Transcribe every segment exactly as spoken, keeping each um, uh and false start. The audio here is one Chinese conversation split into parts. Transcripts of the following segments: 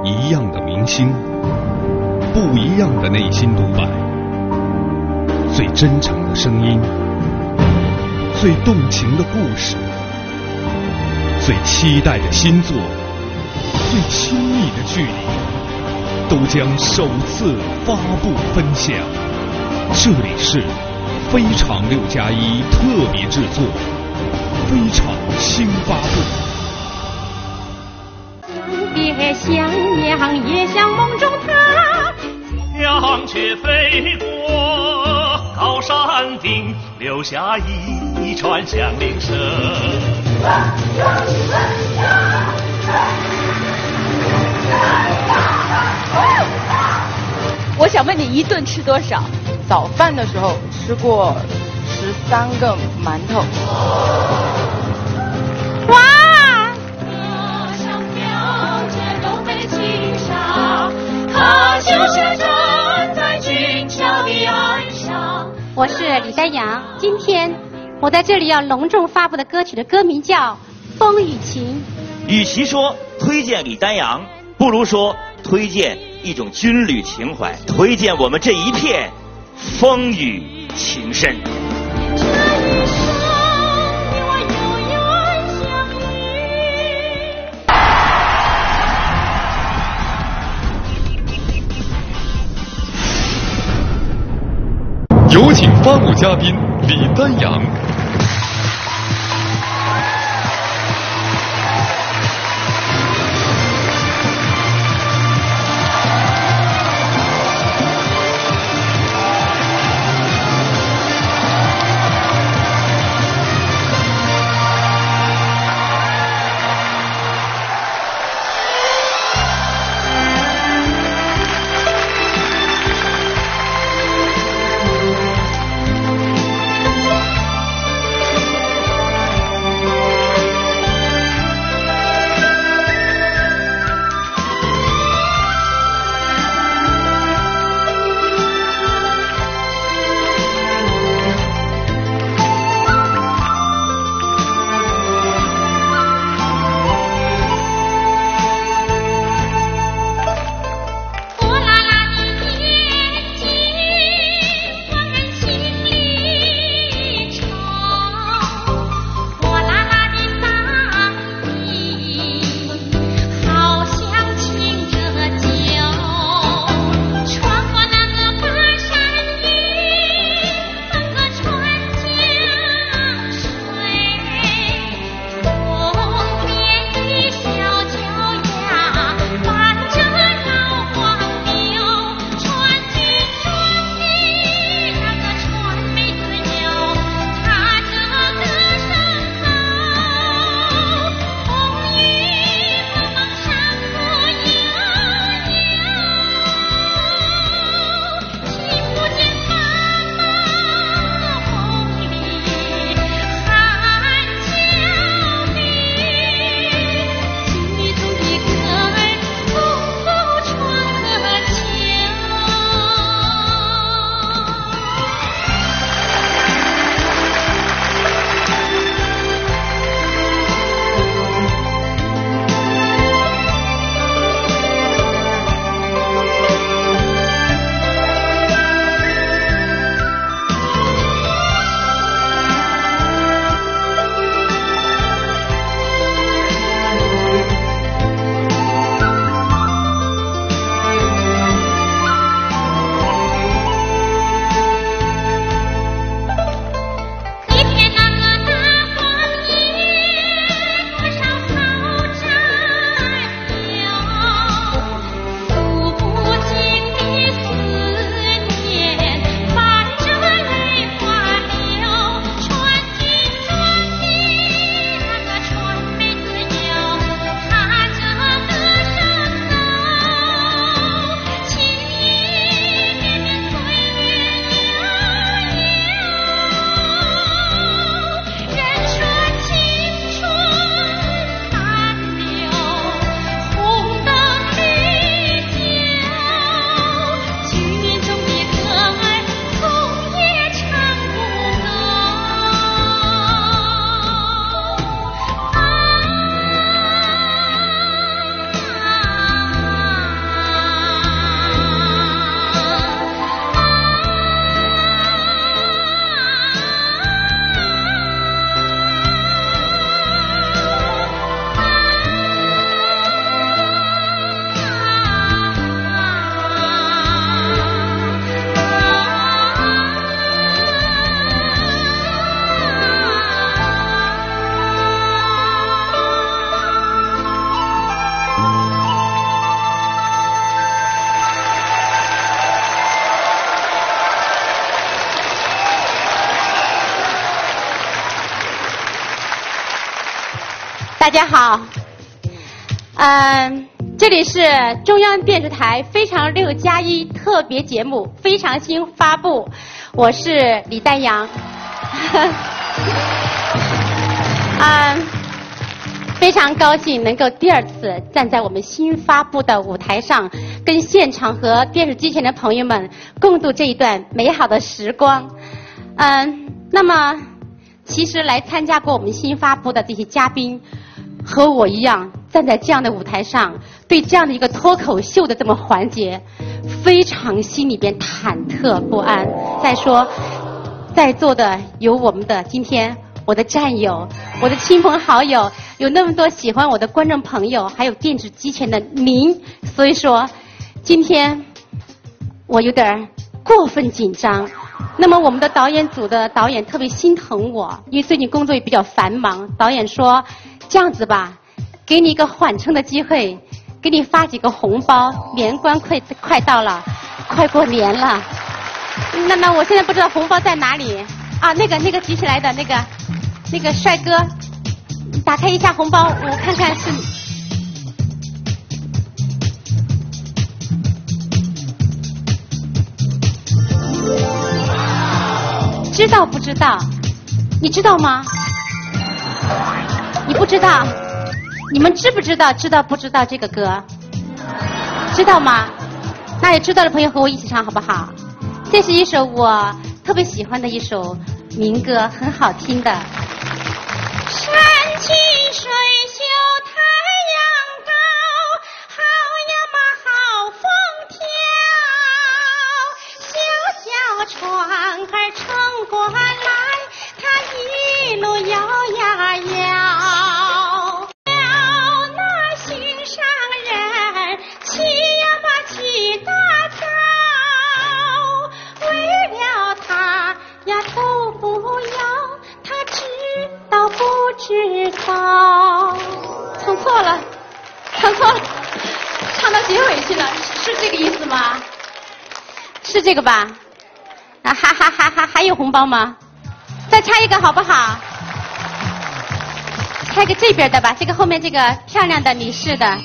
一样的明星，不一样的内心独白，最真诚的声音，最动情的故事，最期待的新作，最亲密的距离，都将首次发布分享。这里是非常六加一特别制作，非常新发布。 别想娘，也像梦中她。 鸦雀飞过高山顶，留下一串响铃声。 我想问你，一顿吃多少？ 早饭的时候吃过十三个馒头。 哇！ 他就是站在俊俏的岸上。 我是李丹阳，今天我在这里要隆重发布的歌曲的歌名叫《风雨情》。 与其说推荐李丹阳，不如说推荐一种军旅情怀，推荐我们这一片风雨情深。 有请发布嘉宾李丹阳。 大家好，嗯，这里是中央电视台《非常六加一》特别节目《非常星》发布，我是李丹阳。嗯，非常高兴能够第二次站在我们新发布的舞台上，跟现场和电视机前的朋友们共度这一段美好的时光。嗯，那么其实来参加过我们新发布的这些嘉宾，和我一样站在这样的舞台上，对这样的一个脱口秀的这么环节，非常心里边忐忑不安。再说，在座的有我们的今天我的战友，我的亲朋好友，有那么多喜欢我的观众朋友，还有电视机前的您，所以说今天我有点过分紧张。那么我们的导演组的导演特别心疼我，因为最近工作也比较繁忙。导演说这样子吧，给你一个缓冲的机会，给你发几个红包，年关快快到了，快过年了。那么我现在不知道红包在哪里啊？那个那个举起来的那个那个帅哥，打开一下红包，我看看是。知道不知道？你知道吗？你不知道？你们知不知道？知道不知道这个歌？知道吗？那有知道的朋友和我一起唱好不好？这是一首我特别喜欢的一首民歌，很好听的。山清水秀太阳高，好呀嘛好风调，小小船儿撑过来，它一路摇呀摇，那心上人骑呀嘛骑大早，为了他呀头不摇，他知道不知道？唱错了，唱错了，唱到结尾去了，是这个意思吗？是这个吧？啊哈哈哈哈！还有红包吗？再插一个好不好？插一个这边的吧，这个后面这个漂亮的女士的。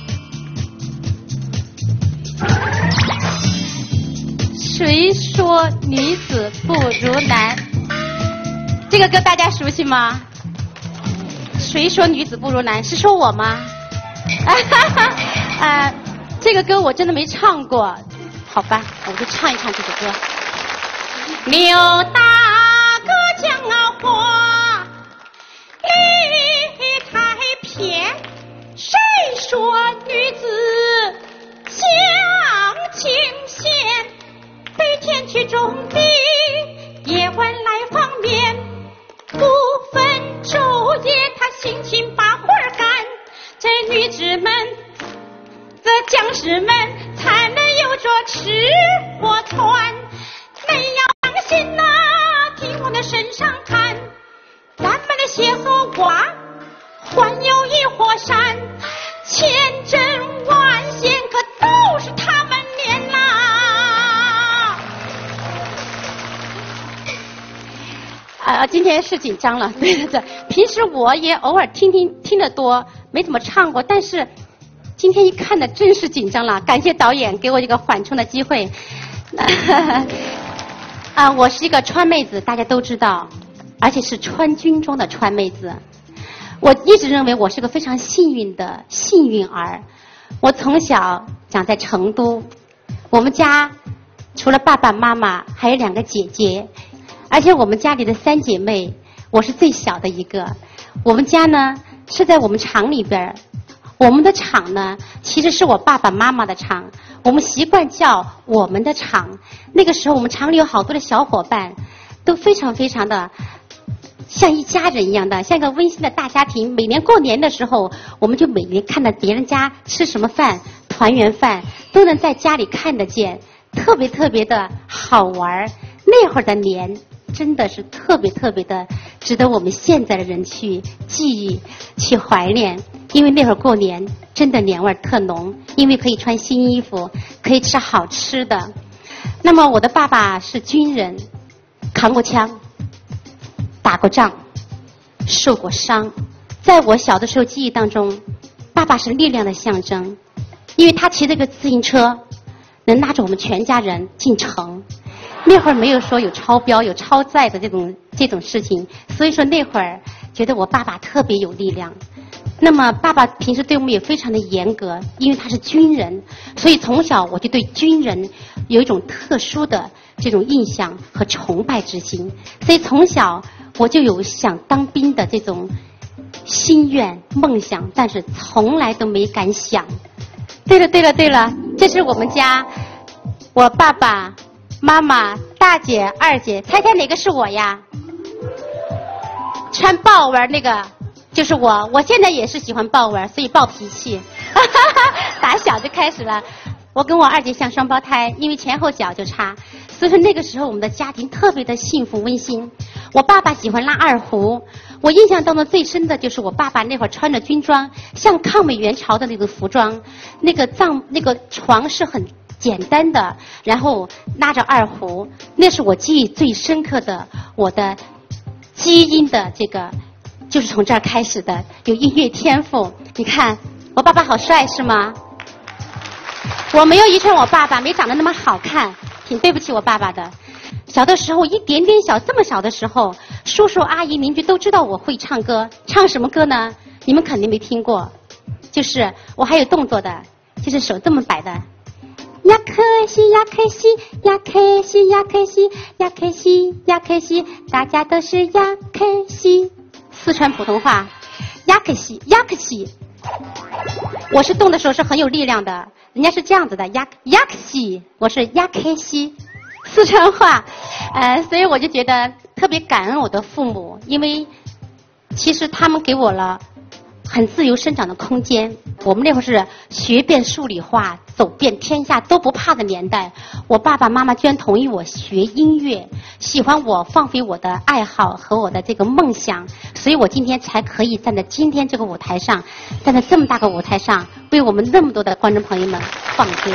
谁说女子不如男？这个歌大家熟悉吗？谁说女子不如男？是说我吗？啊哈哈！呃，这个歌我真的没唱过，好吧，我就唱一唱这首歌。刘大哥讲啊话理太偏，谁说女子像清闲？白天去种地，夜晚来放棉，不分昼夜，他辛勤把活干。这女子们，这将士们，才能有着吃或穿。没要当心呐、啊，听我的身上看，咱们的鞋和袜，还有一火山，千针万线，可都是他们练啦。啊，今天是紧张了，对对对。平时我也偶尔听听听得多，没怎么唱过，但是今天一看的真是紧张了。感谢导演给我一个缓冲的机会。啊，我是一个川妹子，大家都知道，而且是穿军装的川妹子。我一直认为我是个非常幸运的幸运儿。我从小长在成都，我们家除了爸爸妈妈，还有两个姐姐，而且我们家里的三姐妹，我是最小的一个。我们家呢是在我们厂里边，我们的厂呢其实是我爸爸妈妈的厂，我们习惯叫我们的厂。那个时候我们厂里有好多的小伙伴，都非常非常的像一家人一样的，像一个温馨的大家庭。每年过年的时候，我们就每年看到别人家吃什么饭，团圆饭都能在家里看得见，特别特别的好玩。那会儿的年真的是特别特别的值得我们现在的人去记忆去怀念。因为那会儿过年真的年味特浓，因为可以穿新衣服，可以吃好吃的。那么我的爸爸是军人，扛过枪，打过仗，受过伤， 在我小的时候记忆当中，爸爸是力量的象征，因为他骑这个自行车，能拉着我们全家人进城。那会儿没有说有超标、有超载的这种这种事情，所以说那会儿觉得我爸爸特别有力量。那么爸爸平时对我们也非常的严格，因为他是军人，所以从小我就对军人有一种特殊的这种印象和崇拜之心，所以从小我就有想当兵的这种心愿梦想，但是从来都没敢想。对了对了对了，这是我们家我爸爸妈妈大姐二姐，猜猜哪个是我呀？穿豹纹那个就是我，我现在也是喜欢豹纹，所以暴脾气打小就开始了。我跟我二姐像双胞胎，因为前后脚就差，所以说那个时候我们的家庭特别的幸福温馨。我爸爸喜欢拉二胡，我印象当中最深的就是我爸爸那会儿穿着军装，像抗美援朝的那个服装，那个帐那个床是很简单的，然后拉着二胡，那是我记忆最深刻的，我的基因的这个就是从这儿开始的，有音乐天赋。你看我爸爸好帅是吗？我没有遗传我爸爸没长得那么好看，挺对不起我爸爸的。小的时候一点点小，这么小的时候，叔叔阿姨邻居都知道我会唱歌。唱什么歌呢？你们肯定没听过，就是我还有动作的，就是手这么摆的。呀可惜呀可惜呀可惜呀可惜呀可惜呀可惜，大家都是呀可惜。四川普通话，呀可惜呀可惜。我是动的时候是很有力量的，人家是这样子的，呀呀可惜，我是呀可惜。四川话，呃，所以我就觉得特别感恩我的父母，因为其实他们给我了很自由生长的空间。我们那会儿是学遍数理化，走遍天下都不怕的年代。我爸爸妈妈居然同意我学音乐，喜欢我放飞我的爱好和我的这个梦想，所以我今天才可以站在今天这个舞台上，站在这么大个舞台上，为我们那么多的观众朋友们放歌。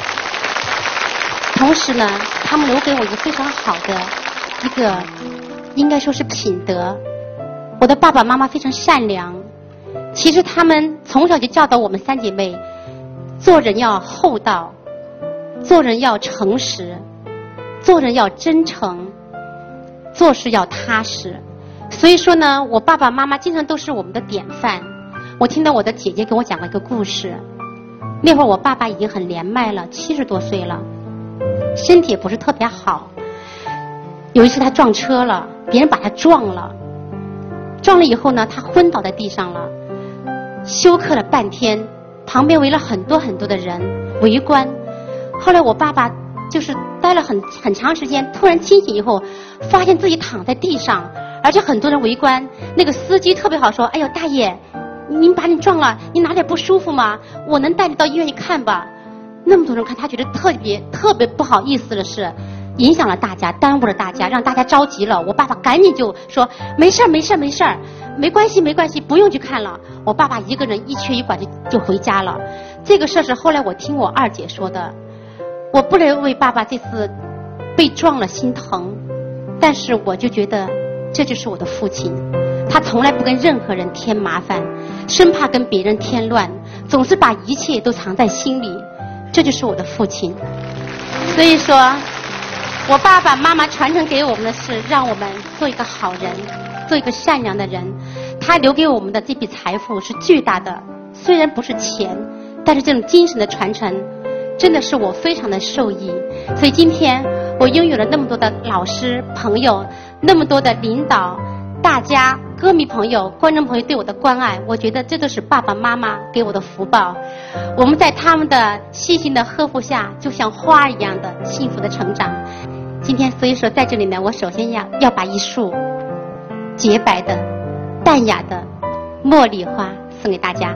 同时呢，他们留给我一个非常好的一个应该说是品德。我的爸爸妈妈非常善良，其实他们从小就教导我们三姐妹，做人要厚道，做人要诚实，做人要真诚，做事要踏实。所以说呢，我爸爸妈妈经常都是我们的典范。我听到我的姐姐给我讲了一个故事，那会儿我爸爸已经很年迈了，七十多岁了，身体也不是特别好。有一次他撞车了，别人把他撞了，撞了以后呢，他昏倒在地上了，休克了半天，旁边围了很多很多的人围观。后来我爸爸就是待了很很长时间，突然清醒以后，发现自己躺在地上，而且很多人围观。那个司机特别好说：“哎呦，大爷，您把你撞了，你哪里不舒服吗？我能带你到医院去看吧。”那么多人看，他觉得特别特别不好意思的是，影响了大家，耽误了大家，让大家着急了。我爸爸赶紧就说：“没事儿，没事儿，没事儿，没关系，没关系，不用去看了。”我爸爸一个人一瘸一拐就就回家了。这个事是后来我听我二姐说的。我不能为爸爸这次被撞了心疼，但是我就觉得这就是我的父亲，他从来不跟任何人添麻烦，生怕跟别人添乱，总是把一切都藏在心里，这就是我的父亲。所以说我爸爸妈妈传承给我们的是让我们做一个好人，做一个善良的人。他留给我们的这笔财富是巨大的，虽然不是钱，但是这种精神的传承真的是我非常的受益。所以今天我拥有了那么多的老师朋友，那么多的领导，大家歌迷朋友观众朋友对我的关爱，我觉得这都是爸爸妈妈给我的福报。我们在他们的细心的呵护下，就像花一样的幸福的成长。今天所以说在这里呢，我首先要要把一束洁白的淡雅的茉莉花送给大家。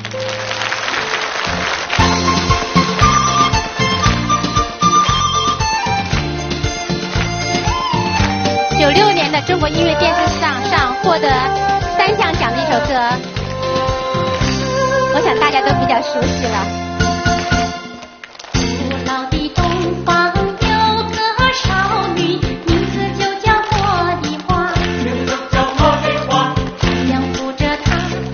九六年的中国音乐电视上上获得三项奖的一首歌，我想大家都比较熟悉了。古老的东方有个少女，名字就叫茉莉花，名字叫茉莉花。太阳扶着她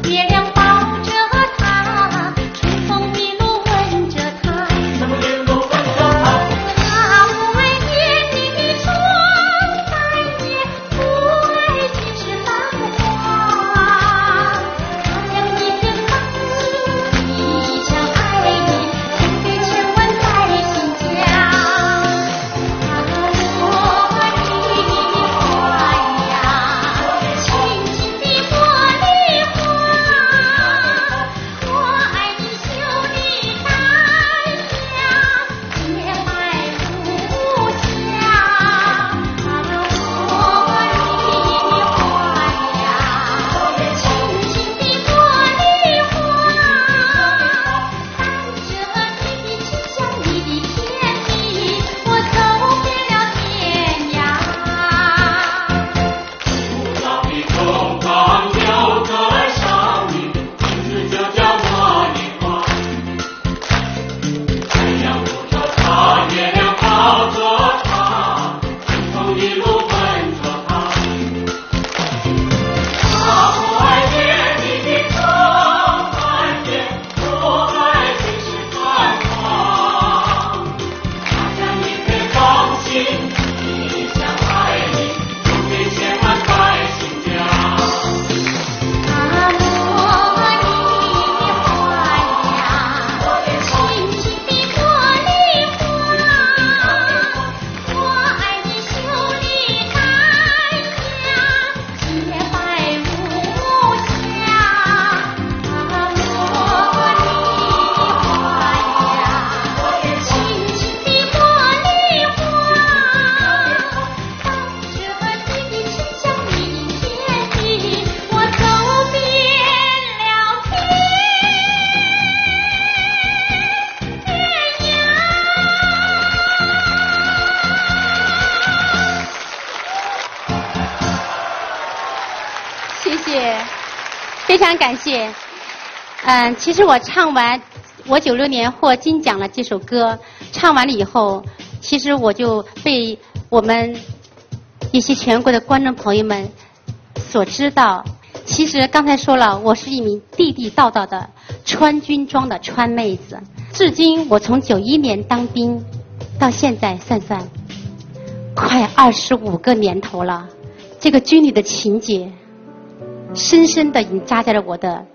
非常感谢。嗯，其实我唱完我九六年获金奖了这首歌，唱完了以后，其实我就被我们一些全国的观众朋友们所知道。其实刚才说了，我是一名地地道道的穿军装的川妹子。至今我从九一年当兵到现在算算，快二十五个年头了。这个军旅的情节，深深的已经扎在了我的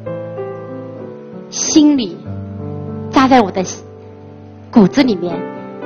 心里，扎在我的骨子里面。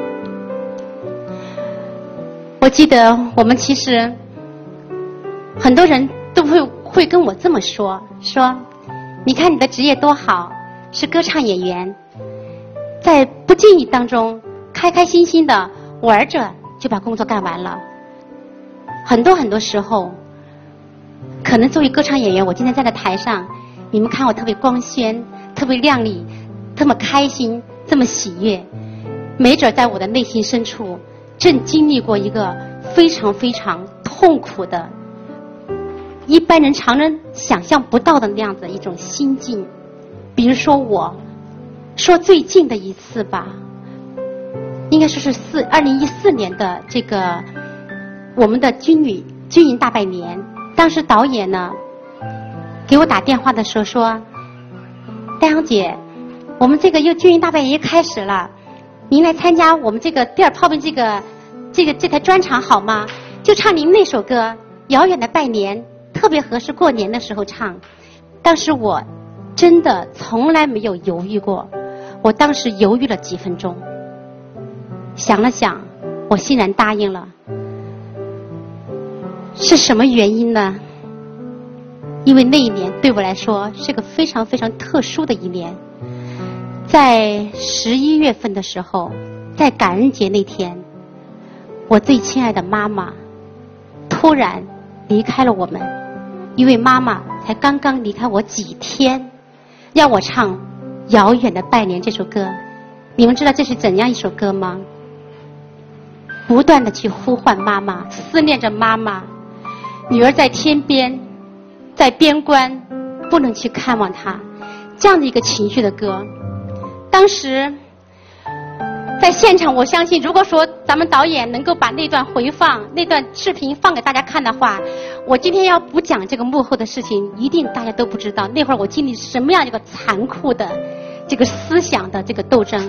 我记得我们其实很多人都会会跟我这么说，说你看你的职业多好，是歌唱演员，在不经意当中开开心心的玩着就把工作干完了。很多很多时候可能作为歌唱演员，我今天站在台上，你们看我特别光鲜，特别亮丽，这么开心，这么喜悦，没准在我的内心深处正经历过一个非常非常痛苦的，一般人常人想象不到的那样子一种心境。比如说我说最近的一次吧，应该说是四二零一四年的这个我们的军旅军营大拜年，当时导演呢给我打电话的时候说，戴阳姐，我们这个又军营大拜年开始了，您来参加我们这个第二炮兵这个这个这台专场好吗？就唱您那首歌《遥远的拜年》，特别合适过年的时候唱。当时我真的从来没有犹豫过，我当时犹豫了几分钟，想了想，我欣然答应了。是什么原因呢？因为那一年对我来说是个非常非常特殊的一年。在十一月份的时候，在感恩节那天，我最亲爱的妈妈突然离开了我们。因为妈妈才刚刚离开我几天，要我唱《遥远的拜年》这首歌。你们知道这是怎样一首歌吗？不断的去呼唤妈妈，思念着妈妈，女儿在天边，在边关，不能去看望她，这样的一个情绪的歌。当时在现场，我相信如果说咱们导演能够把那段回放那段视频放给大家看的话，我今天要不讲这个幕后的事情，一定大家都不知道那会儿我经历什么样一个残酷的这个思想的这个斗争。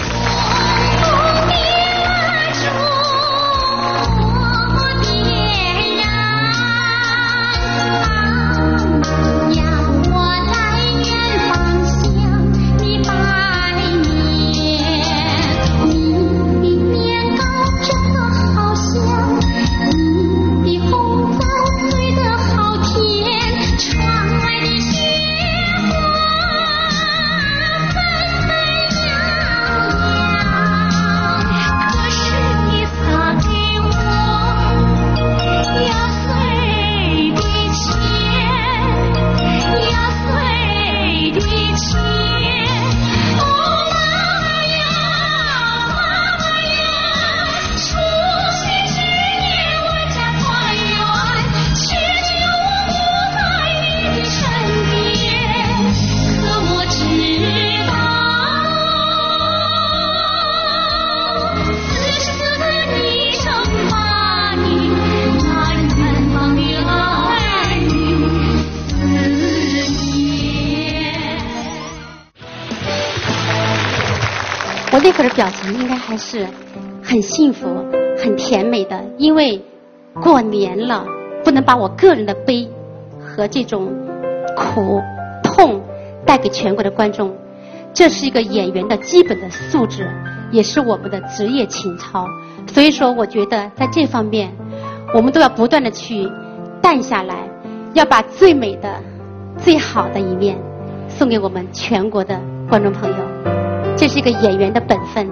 我那会儿的表情应该还是很幸福很甜美的，因为过年了，不能把我个人的悲和这种苦痛带给全国的观众，这是一个演员的基本的素质，也是我们的职业情操。所以说我觉得在这方面我们都要不断的去淡下来，要把最美的最好的一面送给我们全国的观众朋友，这是一个演员的本分。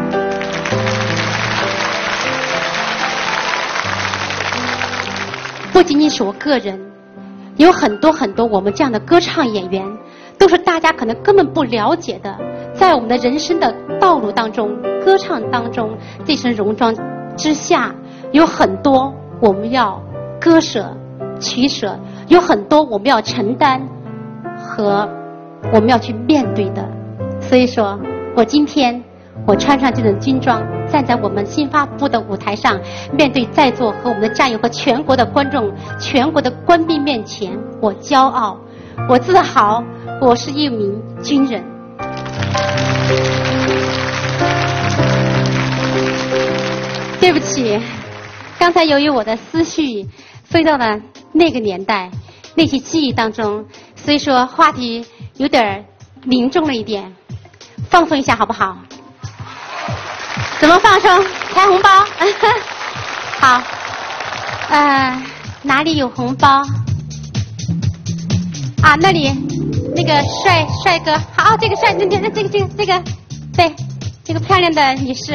不仅仅是我个人，有很多很多我们这样的歌唱演员，都是大家可能根本不了解的，在我们的人生的道路当中，歌唱当中，这身戎装之下，有很多我们要割舍取舍，有很多我们要承担， 和我们要去面对的。所以说我今天我穿上这种军装，站在我们新发布的舞台上，面对在座和我们的战友和全国的观众、全国的官兵面前，我骄傲，我自豪，我是一名军人。对不起，刚才由于我的思绪飞到了那个年代、那些记忆当中，所以说话题有点凝重了一点，放松一下好不好？怎么放松？开红包。好，呃，哪里有红包？啊，那里那个帅帅哥，好，这个帅，这个这个这个这个，对，这个漂亮的女士。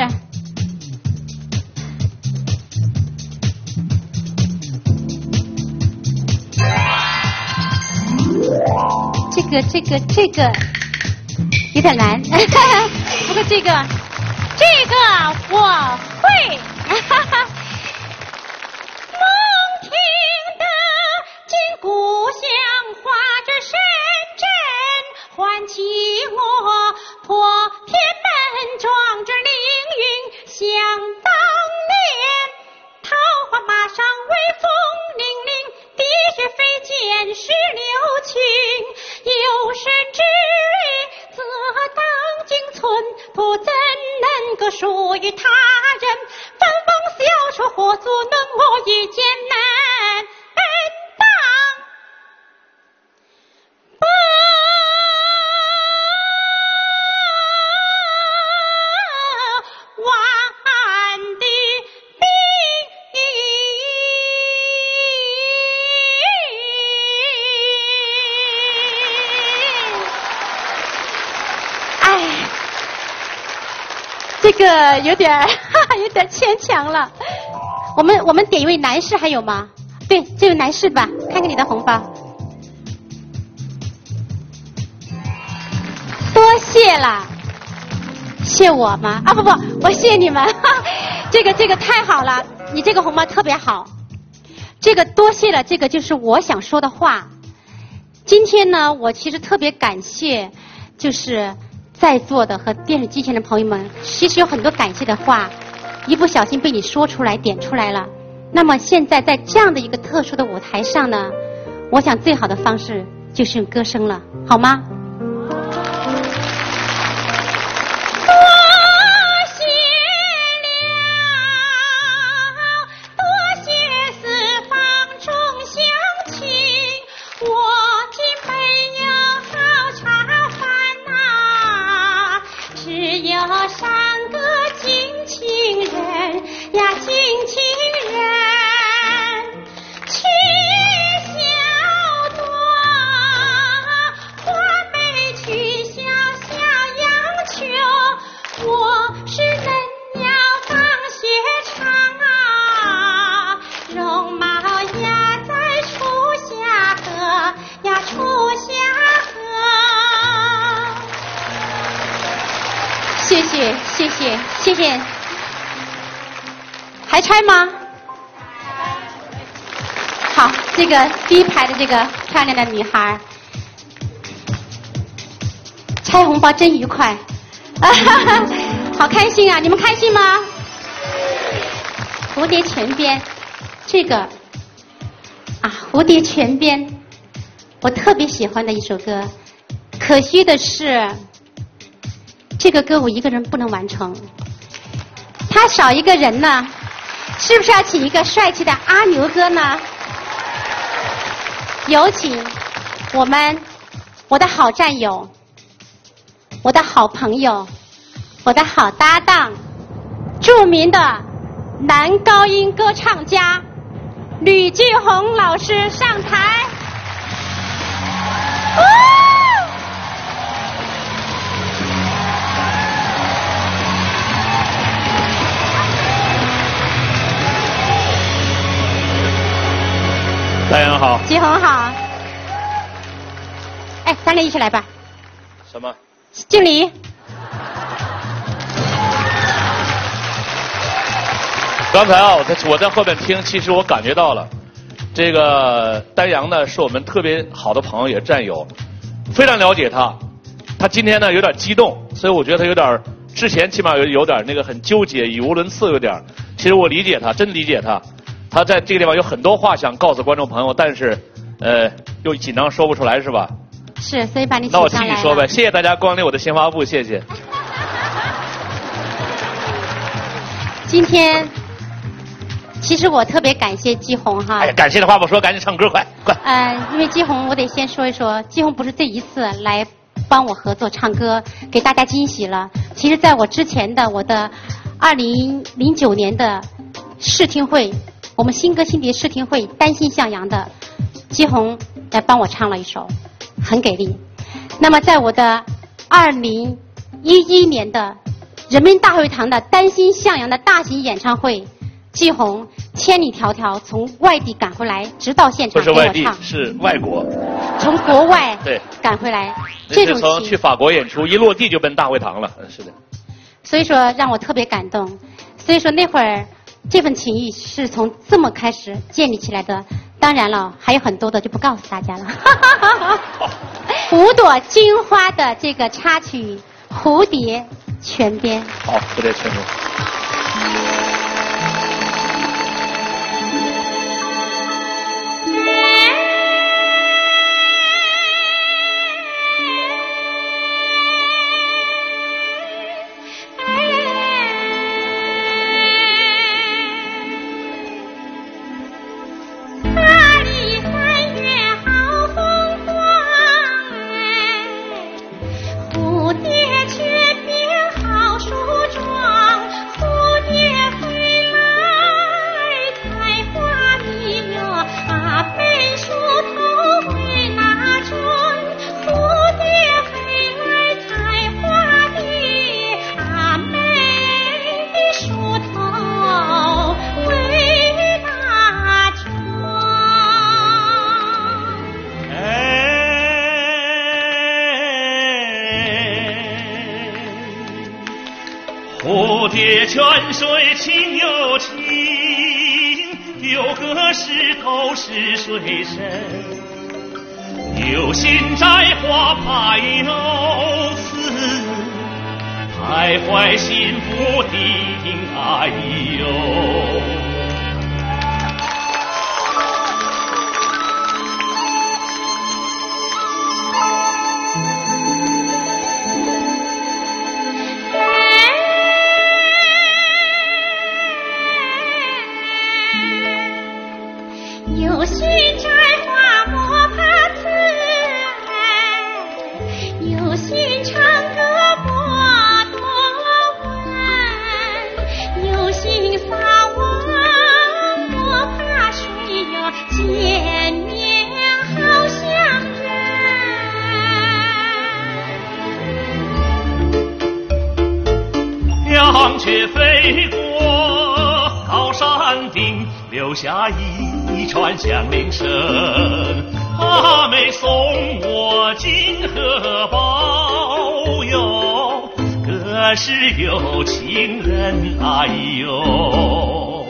这个这个这个有点难，不过这个这个我会。梦听的金鼓响，画着深圳，唤起我破天门，壮着凌云。想当年，桃花马上威风凛凛，滴血飞溅石榴裙。有生之日，则当今寸土，怎能够属于他人？芬芳笑说，何足能我一艰难当不完的兵。哎，这个有点哈哈有点牵强了。我们我们点一位男士还有吗？对，这位男士吧，看看你的红包。多谢了，谢我吗？啊不不，我谢你们。这个这个太好了，你这个红包特别好。这个多谢了，这个就是我想说的话。今天呢，我其实特别感谢，就是在座的和电视机前的朋友们，其实有很多感谢的话，一不小心被你说出来、点出来了。那么现在在这样的一个特殊的舞台上呢，我想最好的方式就是用歌声了，好吗？谢谢谢谢谢谢，还拆吗？好，这个第一排的这个漂亮的女孩，拆红包真愉快，啊哈哈，好开心啊！你们开心吗？蝴蝶泉边，这个啊，蝴蝶泉边，我特别喜欢的一首歌，可惜的是。这个歌我一个人不能完成，他少一个人呢，是不是要请一个帅气的阿牛哥呢？有请我们我的好战友，我的好朋友，我的好搭档，著名的男高音歌唱家吕继红老师上台。 大家好， 继红好。哎，咱俩一起来吧。 什么？ 敬礼。 刚才啊，我在我在后面听，其实我感觉到了，这个丹阳呢是我们特别好的朋友也战友， 非常了解他。他今天呢有点激动，所以我觉得他有点之前起码有有点那个很纠结，语无伦次有点。其实我理解他，真理解他。他在这个地方有很多话想告诉观众朋友，但是呃又紧张说不出来，是吧？ 是，所以把你请那我上来了。 替你说呗，谢谢大家光临我的新发布，谢谢。 今天，其实我特别感谢季红哈。 哎呀，感谢的话不说，赶紧唱歌，快快。 呃，因为季红，我得先说一说，季红不是这一次来帮我合作唱歌，给大家惊喜了。其实，在我之前的我的二零零九年的试听会，我们新歌新碟试听会，担心向阳的季红来帮我唱了一首，很给力。那么，在我的二零一一年的人民大会堂的担心向阳的大型演唱会，季红千里迢迢从外地赶回来，直到现场给我唱。 不是外地，是外国。 从国外对赶回来， 这种情从去法国演出，一落地就奔大会堂了。嗯，是的。 所以说让我特别感动。所以说那会儿这份情谊是从这么开始建立起来的。当然了，还有很多的就不告诉大家了。五朵金花的这个插曲《蝴蝶泉边》。 好，蝴蝶泉边。 蝴蝶泉水清又清，有个石头是水深。有心摘花排忧思，徘徊心不定，哎呦。 有心摘花莫怕刺，有心唱歌莫多问，有心撒网莫怕水哟，见面好相认。 鸦雀飞过高山顶，留下一串响铃声。阿妹送我金荷包哟，可是有情人哎呦。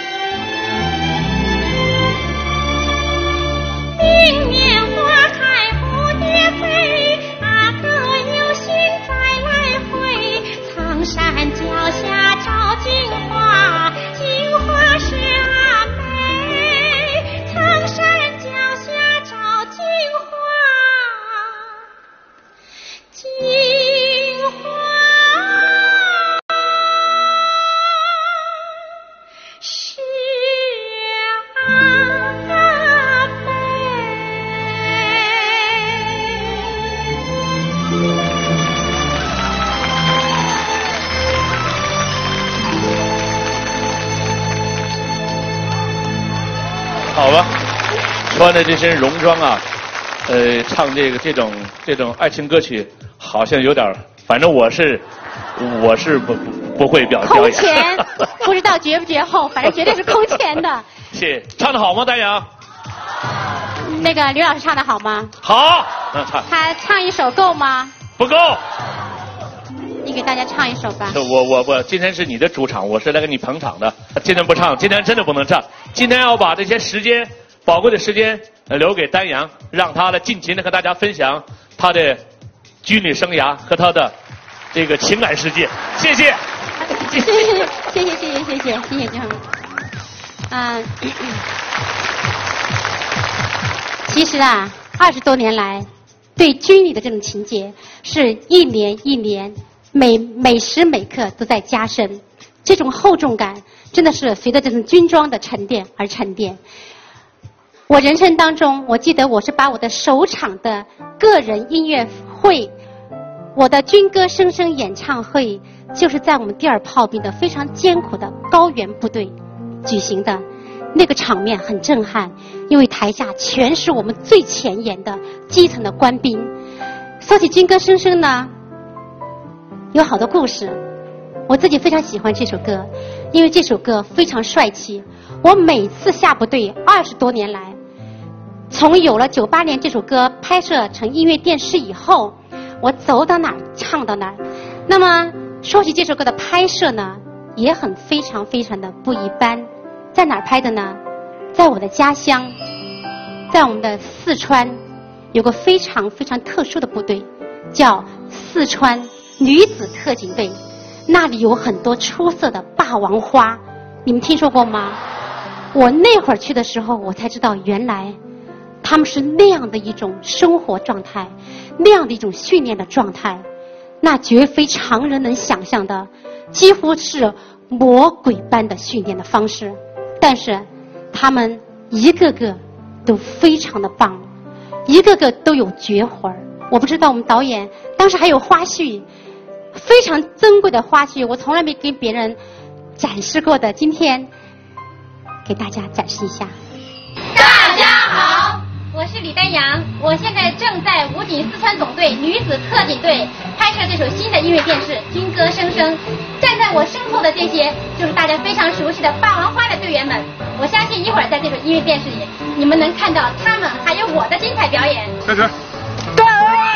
迎面花开蝴蝶飞，啊各有心再来回。苍山脚下照金花，金花是阿妹。苍山脚下照金花，金花是阿妹。 好吧，穿着这身戎装啊，呃，唱这个这种这种爱情歌曲，好像有点儿，反正我是我是不不不会表表演。 空前，不知道绝不绝后，反正绝对是空前的。 谢谢，唱得好吗，丹阳？ 那个刘老师唱的好吗？ 好，那唱他唱一首够吗？ 不够。 你给大家唱一首吧。 这我我我，今天是你的主场，我是来给你捧场的。今天不唱，今天真的不能唱。今天要把这些时间，宝贵的时间，呃，留给丹阳，让他来尽情的和大家分享他。 他的军旅生涯和他的这个情感世界。谢谢。 谢谢谢谢谢谢谢谢谢谢谢军恒。啊，其实啊，二十多年来，对军旅的这种情节是一年一年，每每时每刻都在加深。这种厚重感真的是随着这种军装的沉淀而沉淀。我人生当中，我记得我是把我的首场的个人音乐会，我的军歌声声演唱会，就是在我们第二炮兵的非常艰苦的高原部队举行的。那个场面很震撼，因为台下全是我们最前沿的基层的官兵。说起军歌声声呢，有好多故事。我自己非常喜欢这首歌，因为这首歌非常帅气。我每次下部队二十多年来，从有了九八年这首歌拍摄成音乐电视以后，我走到哪儿唱到哪儿。那么说起这首歌的拍摄呢，也很非常非常的不一般。在哪儿拍的呢？在我的家乡，在我们的四川，有个非常非常特殊的部队，叫四川女子特警队。那里有很多出色的霸王花，你们听说过吗？我那会儿去的时候，我才知道原来他们是那样的一种生活状态，那样的一种训练的状态，那绝非常人能想象的，几乎是魔鬼般的训练的方式。但是他们一个个都非常的棒，一个个都有绝活儿。我不知道我们导演当时还有花絮，非常珍贵的花絮，我从来没跟别人展示过的，今天给大家展示一下。 大家好，我是李丹阳，我现在正在武警四川总队女子特警队拍摄这首新的音乐电视《军歌声声》。站在我身后的这些，就是大家非常熟悉的霸王花的队员们。我相信一会儿在这首音乐电视里，你们能看到他们还有我的精彩表演。 开始。 对。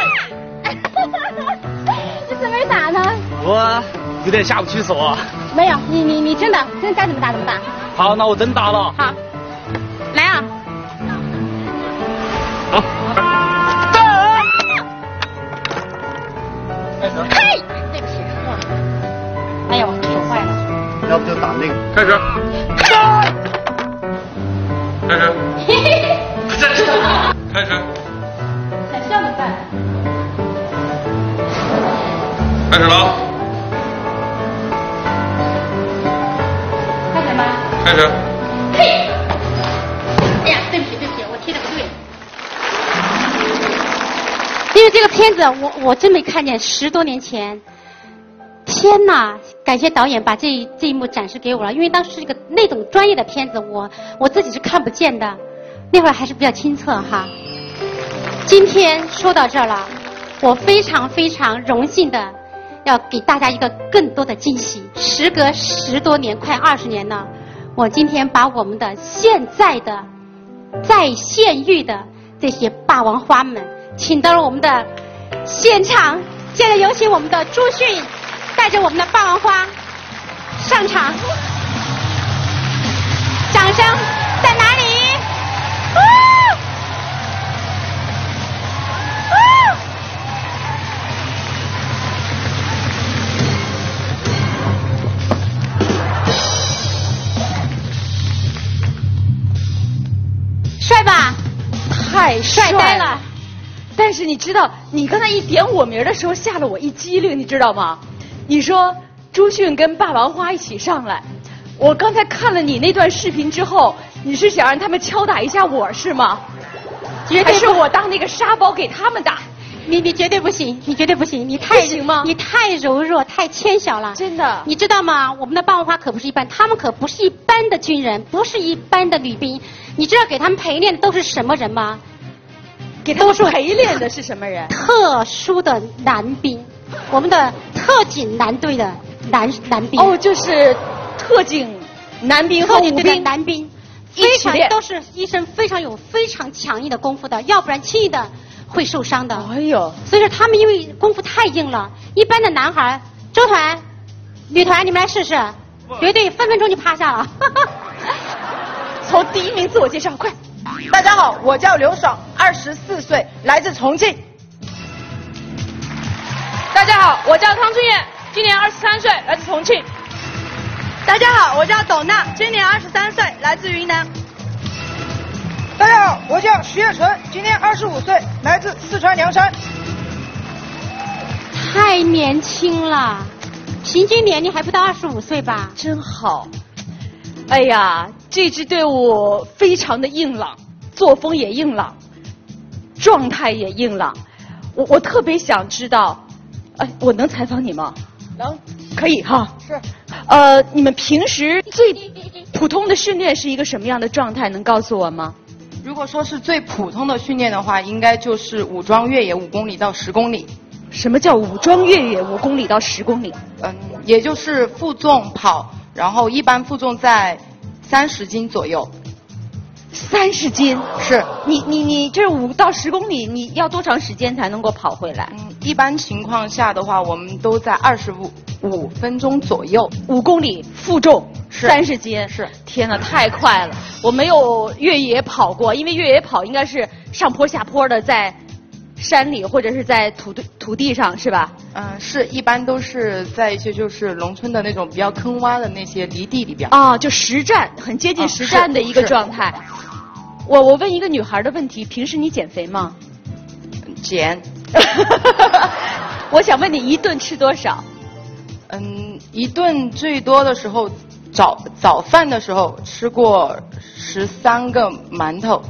你怎么没打呢？ 我有点下不去手啊。 没有，你你你真的真该怎么打怎么打。 好，那我真打了。 好，来啊！ 好。 嘿，对不起，我，哎呀，我手坏了。 要不就打那个。 开始。开始。开始。 还笑怎么办？ 开始了啊！ 开始吗？ 开始。 嘿！哎呀，对不起对不起，我踢的不对。因为这个片子我我真没看见，十多年前。天哪！感谢导演把这一这一幕展示给我了，因为当时这个那种专业的片子，我我自己是看不见的，那会儿还是比较清澈哈。今天说到这儿了，我非常非常荣幸的要给大家一个更多的惊喜。时隔十多年，快二十年了，我今天把我们的现在的在现役的这些霸王花们请到了我们的现场。现在有请我们的朱迅带着我们的霸王花上场，掌声在哪里？哦哦帅吧？ 太帅呆了。 但是你知道，你刚才一点我名的时候吓了我一激灵，你知道吗？你说朱迅跟霸王花一起上来，我刚才看了你那段视频之后，你是想让他们敲打一下我是吗？ 绝对还是我当那个沙包给他们打？ 你你绝对不行，你绝对不行，你太不行吗？ 你太柔弱，太纤小了。 真的， 你知道吗？我们的霸王花可不是一般，他们可不是一般的军人，不是一般的女兵。你知道给他们陪练的都是什么人吗？ 给他们陪练的是什么人？ 特殊的男兵，我们的特警男队的男男兵。 哦，就是特警男兵和特警队的武兵男兵， 一非常起练都是一身非常有非常强硬的功夫的，要不然轻易的会受伤的。 哎呦， 所以说他们因为功夫太硬了，一般的男孩，周团、女团，你们来试试，绝对分分钟就趴下了。 从第一名自我介绍，快！ 大家好，我叫刘爽，二十四岁，来自重庆。 大家好，我叫汤春燕，今年二十三岁，来自重庆。 大家好，我叫董娜，今年二十三岁，来自云南。 大家好，我叫徐叶纯，今年二十五岁，来自四川凉山。 太年轻了，平均年龄还不到二十五岁吧？ 真好。哎呀，这支队伍非常的硬朗，作风也硬朗，状态也硬朗。我我特别想知道，哎，我能采访你吗？ 能， 可以哈。 是。 呃，你们平时最普通的训练是一个什么样的状态？能告诉我吗？ 如果说是最普通的训练的话，应该就是武装越野五公里到十公里。 什么叫武装越野五公里到十公里？ 嗯，也就是负重跑，然后一般负重在三十斤左右。 三十斤？ 是。 你你你这五到十公里，你要多长时间才能够跑回来？ 嗯，一般情况下的话，我们都在二十五五分钟左右。 五公里负重三十斤， 是。 天哪，太快了！我没有越野跑过，因为越野跑应该是上坡下坡的，在山里或者是在土地土地上，是吧？ 嗯，是，一般都是在一些就是农村的那种比较坑洼的那些泥地里边。 啊，就实战，很接近实战的一个状态。我我问一个女孩的问题，平时你减肥吗？ 减。 我想问你一顿吃多少？ 嗯，一顿最多的时候，早早饭的时候吃过十三个馒头。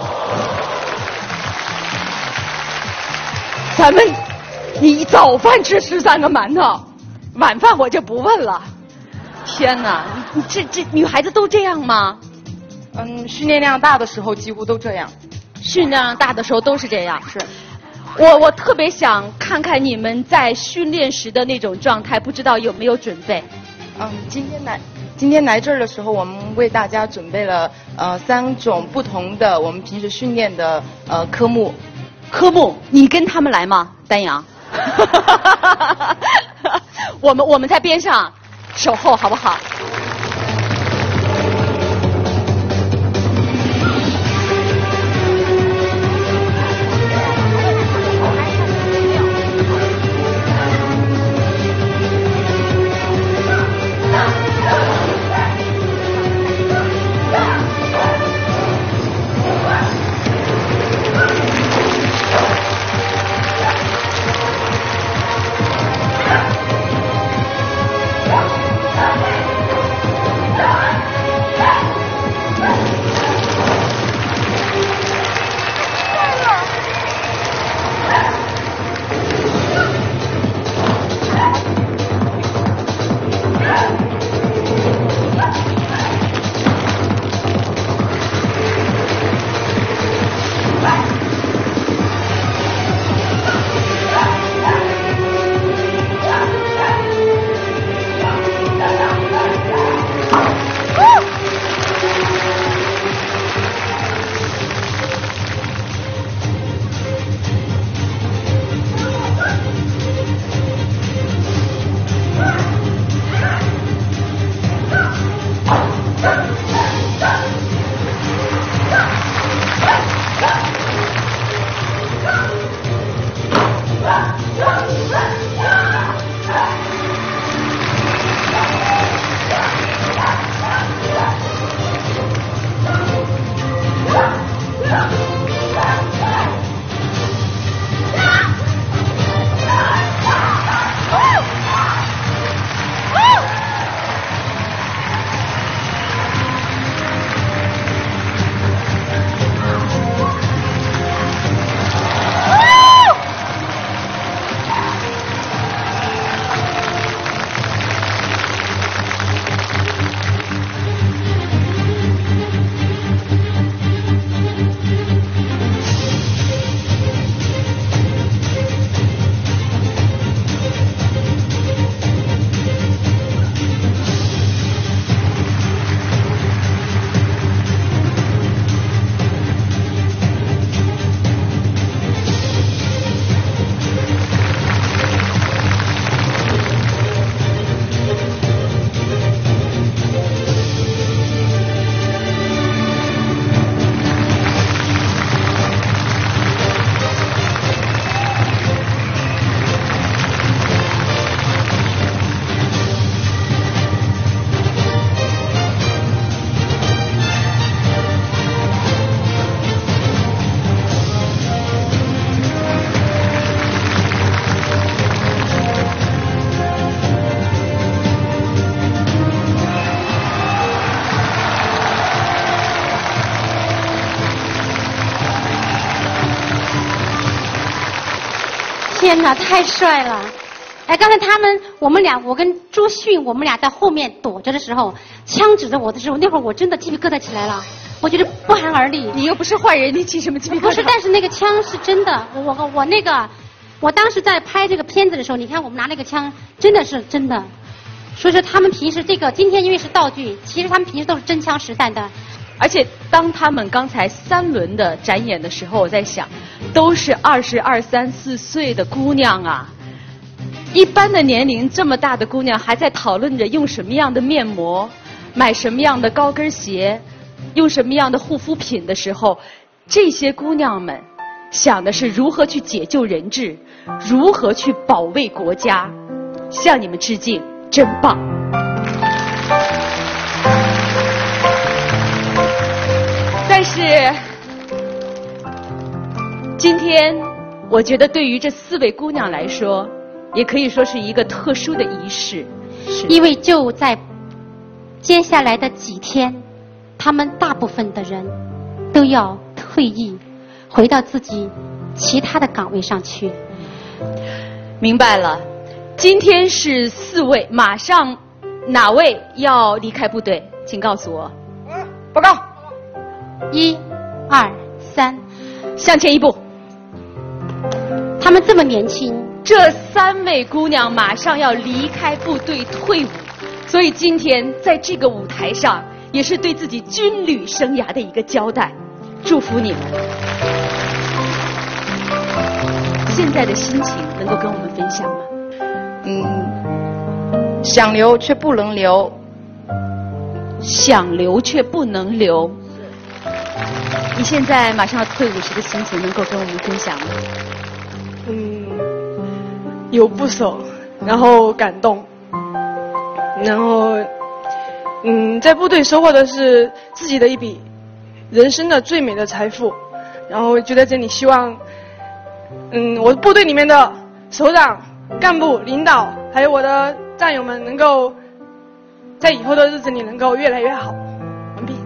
咱们，你早饭吃十三个馒头，晚饭我就不问了。天哪，你这这女孩子都这样吗？ 嗯，训练量大的时候几乎都这样。 训练量大的时候都是这样。 是。 我我特别想看看你们在训练时的那种状态，不知道有没有准备？ 嗯，今天来今天来这儿的时候，我们为大家准备了呃三种不同的我们平时训练的呃科目。 科目，你跟他们来吗？丹阳。我们我们在边上守候，好不好？ 天哪，太帅了！哎，刚才他们，我们俩，我跟朱迅，我们俩在后面躲着的时候，枪指着我的时候，那会儿我真的鸡皮疙瘩起来了，我觉得不寒而栗。 你又不是坏人，你起什么鸡皮疙瘩？ 不是，但是那个枪是真的，我我我那个，我当时在拍这个片子的时候，你看我们拿那个枪，真的是真的。所以说他们平时这个，今天因为是道具，其实他们平时都是真枪实弹的。 而且当他们刚才三轮的展演的时候，我在想，都是二十二三四岁的姑娘啊。一般的年龄这么大的姑娘还在讨论着用什么样的面膜，买什么样的高跟鞋，用什么样的护肤品的时候，这些姑娘们想的是如何去解救人质，如何去保卫国家。向你们致敬，真棒！但是今天我觉得对于这四位姑娘来说，也可以说是一个特殊的仪式， 因为就在接下来的几天，他们大部分的人都要退役，回到自己其他的岗位上去。 明白了，今天是四位，马上哪位要离开部队？请告诉我。 报告。 一、二、三， 向前一步。 他们这么年轻。 这三位姑娘马上要离开部队退伍，所以今天在这个舞台上，也是对自己军旅生涯的一个交代。祝福你们！现在的心情能够跟我们分享吗？ 嗯，想留却不能留， 想留却不能留。你现在马上要退伍时的心情能够跟我们分享吗？ 嗯。有不舍，然后感动，然后，嗯，在部队收获的是自己的一笔人生的最美的财富，然后就在这里希望，嗯，我部队里面的首长、干部、领导，还有我的战友们，能够在以后的日子里能够越来越好。完毕。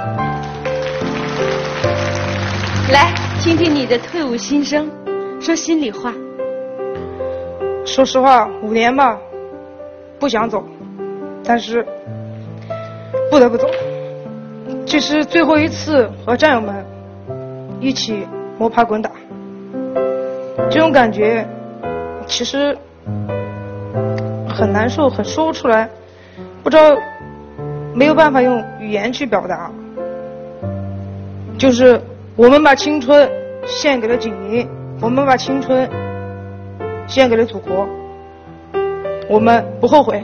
来，听听你的退伍心声，说心里话。 说实话，五年吧，不想走，但是不得不走。这是最后一次和战友们一起摸爬滚打，这种感觉其实很难受，很说不出来，不知道，没有办法用语言去表达。就是我们把青春献给了锦营，我们把青春献给了祖国，我们不后悔。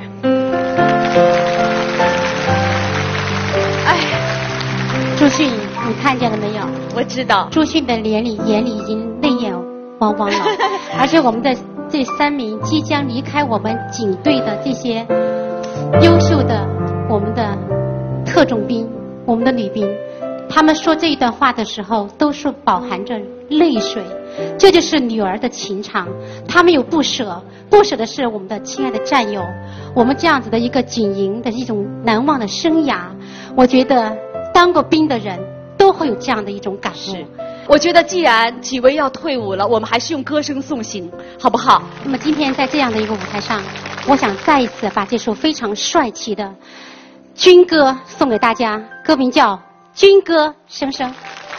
哎，朱迅，你看见了没有？ 我知道， 朱迅的脸里眼里已经泪眼汪汪了。而且我们的这三名即将离开我们警队的这些优秀的我们的特种兵，我们的女兵，他们说这一段话的时候，都是饱含着泪水。这就是女儿的情长，他们有不舍，不舍的是我们的亲爱的战友，我们这样子的一个警营的一种难忘的生涯。我觉得当过兵的人都会有这样的一种感悟。 我觉得既然几位要退伍了，我们还是用歌声送行，好不好？ 那么今天在这样的一个舞台上，我想再一次把这首非常帅气的军歌送给大家，歌名叫《军歌声声》。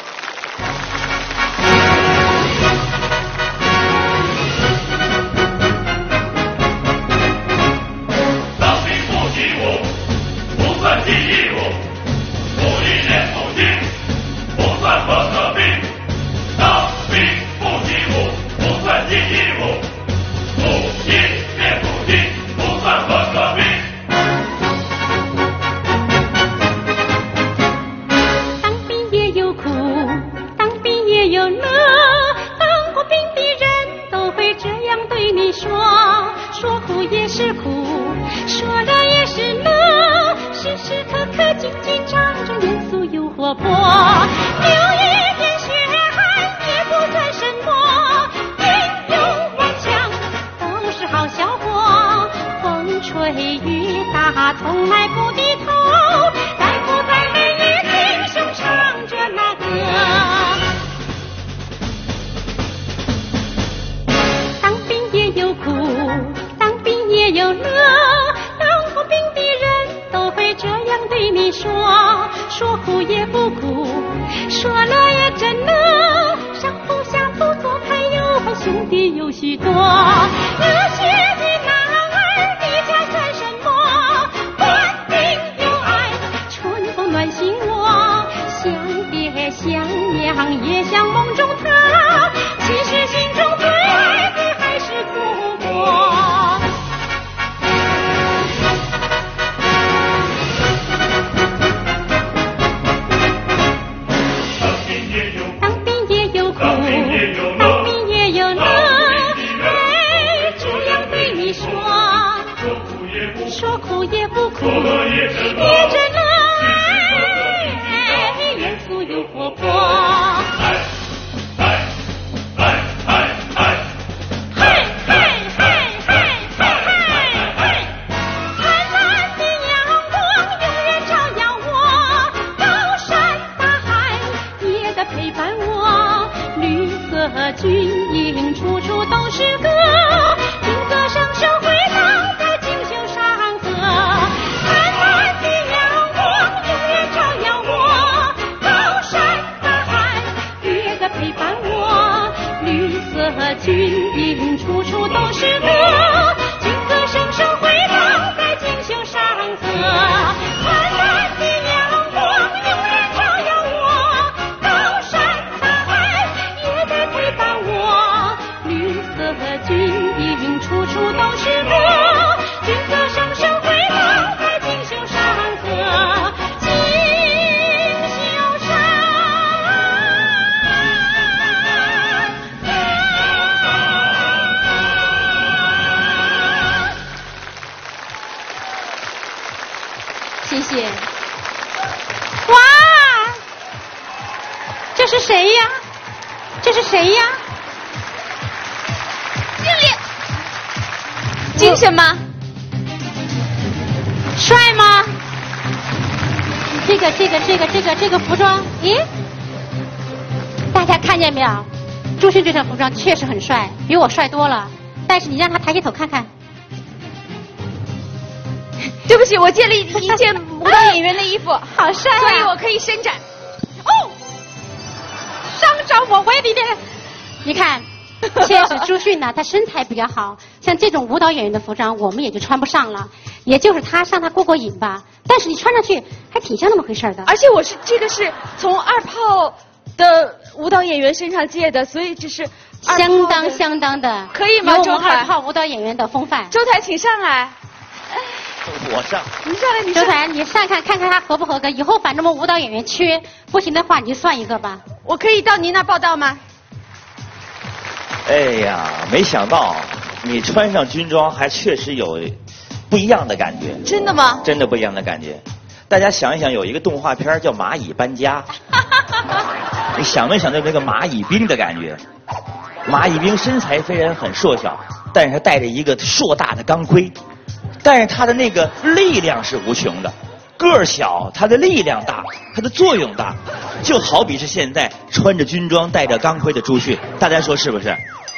第一步，不一年不进，不算合格兵。当兵不起舞，不算第一步，不一年不进，不算合格兵。 当兵也有苦，当兵也有乐，当过兵的人都会这样对你说，说苦也是苦，说乐也是乐。时时刻刻紧紧张着，严肃又活泼，流一点血汗也不算什么，英勇顽强都是好小伙，风吹雨打从来不低头，再苦再累也挺胸唱着那歌。当兵也不哭，说了也真的，上不下不做朋友，兄弟有许多。热血的男儿，你家算什么？官兵有爱，春风暖心窝，想爹想娘也像梦中他，其实心中最爱的还是祖国。当兵也有苦，当兵也有乐，哎，这样对你说，说苦也不苦，也真乐，哎，严肃又活泼。军营处处都是歌，金色声声回荡在锦绣山河。灿烂的阳光永远照耀我，高山大海也在陪伴我。绿色军营处处都是歌，金色声声回荡在锦绣山河。灿烂的阳光永远照耀我，高山大海也在陪伴我，绿色军营处处都是歌，金色声声回荡在锦绣山河，锦绣山谢谢。哇，这是谁呀？这是谁呀？ 精神吗？ 帅吗？这个这个这个这个这个服装，咦？大家看见没有？朱迅这身服装确实很帅，比我帅多了。但是你让他抬起头看看。 对不起，我借了一件舞蹈演员的衣服， 好帅啊！ 所以我可以伸展。 哦，伤着我胃里面。你看，确实朱迅呢，他身材比较好，像这种舞蹈演员的服装，我们也就穿不上了。也就是他上他过过瘾吧。但是你穿上去还挺像那么回事的。 而且我是这个是从二炮的舞蹈演员身上借的，所以这是相当相当的， 可以吗？ 有我周们二炮舞蹈演员的风范。 周台，请上来。 我上。 你上来，你上来。 周台，你上看看看他合不合格。以后反正我们舞蹈演员缺，不行的话你就算一个吧。 我可以到您那儿报道吗？ 哎呀，没想到你穿上军装还确实有不一样的感觉。 真的吗？ 真的不一样的感觉。大家想一想，有一个动画片叫《蚂蚁搬家》，你想没想到这个蚂蚁兵的感觉？蚂蚁兵身材虽然很瘦小，但是带着一个硕大的钢盔，但是他的那个力量是无穷的。个儿小，他的力量大，他的作用大，就好比是现在穿着军装带着钢盔的朱迅，大家说是不是？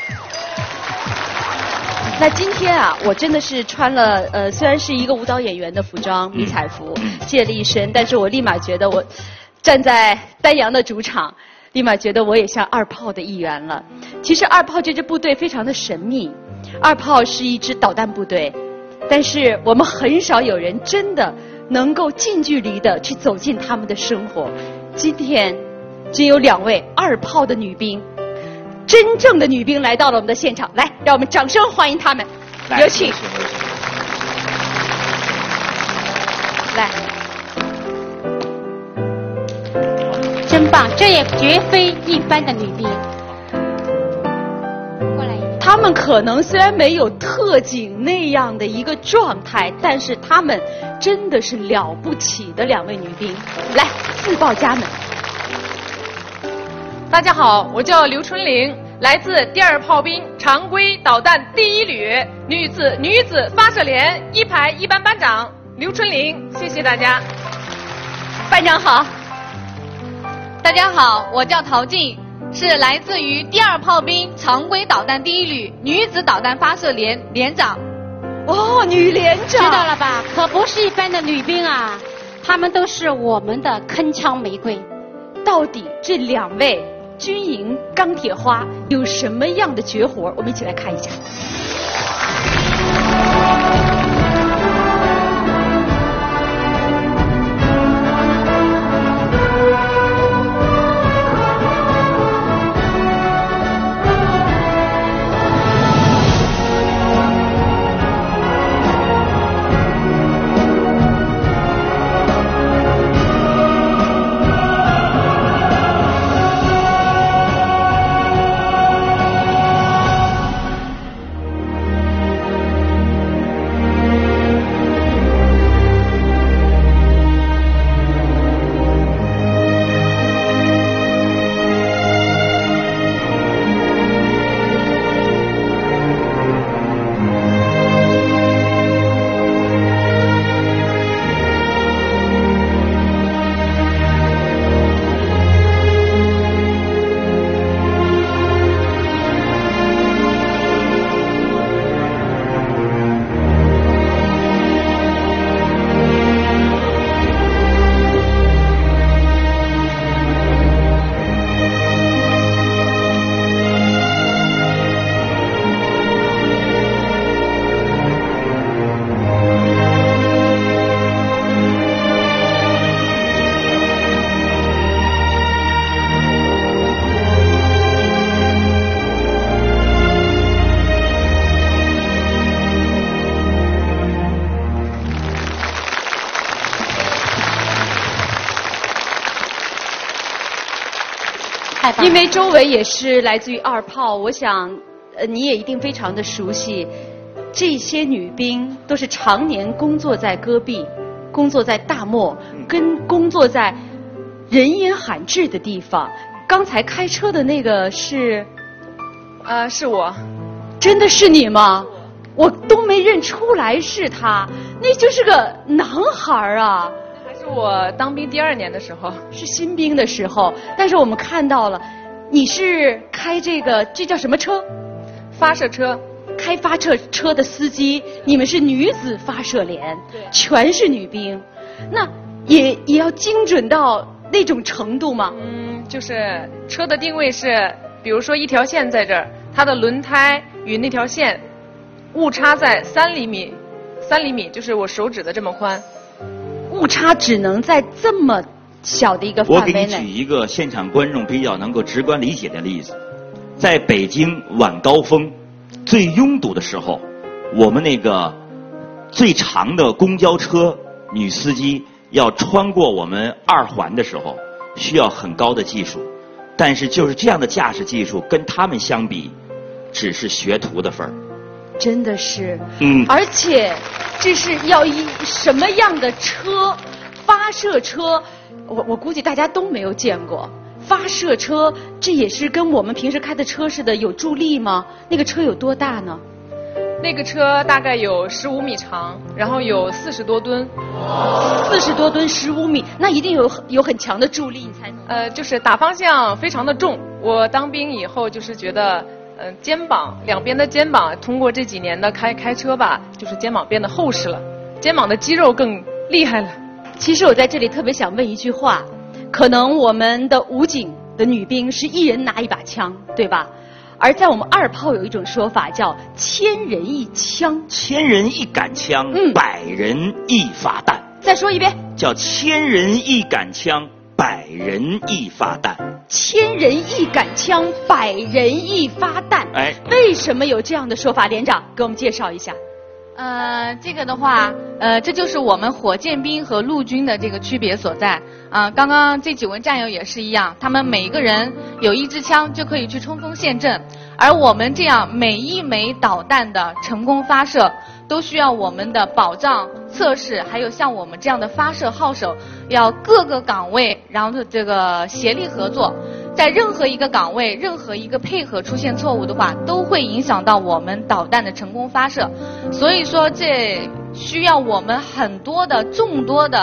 那今天啊，我真的是穿了呃，虽然是一个舞蹈演员的服装迷彩服，借了一身，但是我立马觉得我站在丹阳的主场，立马觉得我也像二炮的一员了。其实二炮这支部队非常的神秘，二炮是一支导弹部队，但是我们很少有人真的能够近距离的去走进他们的生活。今天只有两位二炮的女兵，真正的女兵来到了我们的现场，来，让我们掌声欢迎她们，有请。来， 真棒，这也绝非一般的女兵。过来一点。 她们可能虽然没有特警那样的一个状态，但是她们真的是了不起的两位女兵。来，自报家门。 大家好，我叫刘春玲，来自第二炮兵常规导弹第一旅女子女子发射连一排一班班长刘春玲，谢谢大家。 班长好。 大家好，我叫陶静，是来自于第二炮兵常规导弹第一旅女子导弹发射连连长。 哦，女连长。 知道了吧？可不是一般的女兵啊。 他们都是我们的铿锵玫瑰。 到底这两位军营钢铁花有什么样的绝活？我们一起来看一下。因为周围也是来自于二炮，我想，呃，你也一定非常的熟悉。这些女兵都是常年工作在戈壁，工作在大漠，跟工作在人烟罕至的地方。刚才开车的那个是， 呃，是我。 真的是你吗？我都没认出来是他，那就是个男孩啊。 还是我当兵第二年的时候， 是新兵的时候。但是我们看到了，你是开这个这叫什么车？ 发射车。 开发射车的司机，你们是女子发射连， 对， 全是女兵，那也也要精准到那种程度吗？ 嗯，就是车的定位是，比如说一条线在这儿，它的轮胎与那条线误差在三厘米，三厘米就是我手指的这么宽， 误差只能在这么小的一个范围内。 我给你举一个现场观众比较能够直观理解的例子，在北京晚高峰最拥堵的时候，我们那个最长的公交车女司机要穿过我们二环的时候，需要很高的技术，但是就是这样的驾驶技术跟他们相比，只是学徒的份儿。 真的是， 嗯， 而且这是要以什么样的车？发射车，我我估计大家都没有见过。发射车，这也是跟我们平时开的车似的，有助力吗？那个车有多大呢？ 那个车大概有十五米长，然后有四十多吨。 四十多吨，十五米，那一定有有很强的助力，你才能。 呃，就是打方向非常的重。我当兵以后就是觉得，呃，肩膀两边的肩膀，通过这几年的开开车吧，就是肩膀变得厚实了，肩膀的肌肉更厉害了。 其实我在这里特别想问一句话。可能我们的武警的女兵是一人拿一把枪，对吧？而在我们二炮有一种说法叫千人一枪， 千人一杆枪，嗯，百人一发弹。 再说一遍， 叫千人一杆枪，百人一发弹。 千人一杆枪，百人一发弹。 哎， 为什么有这样的说法？连长给我们介绍一下。 呃，这个的话，呃，这就是我们火箭兵和陆军的这个区别所在。啊、呃，刚刚这几位战友也是一样，他们每一个人有一支枪就可以去冲锋陷阵，而我们这样每一枚导弹的成功发射，都需要我们的保障测试，还有像我们这样的发射号手，要各个岗位，然后这个协力合作。在任何一个岗位，任何一个配合出现错误的话，都会影响到我们导弹的成功发射。所以说，这需要我们很多的众多的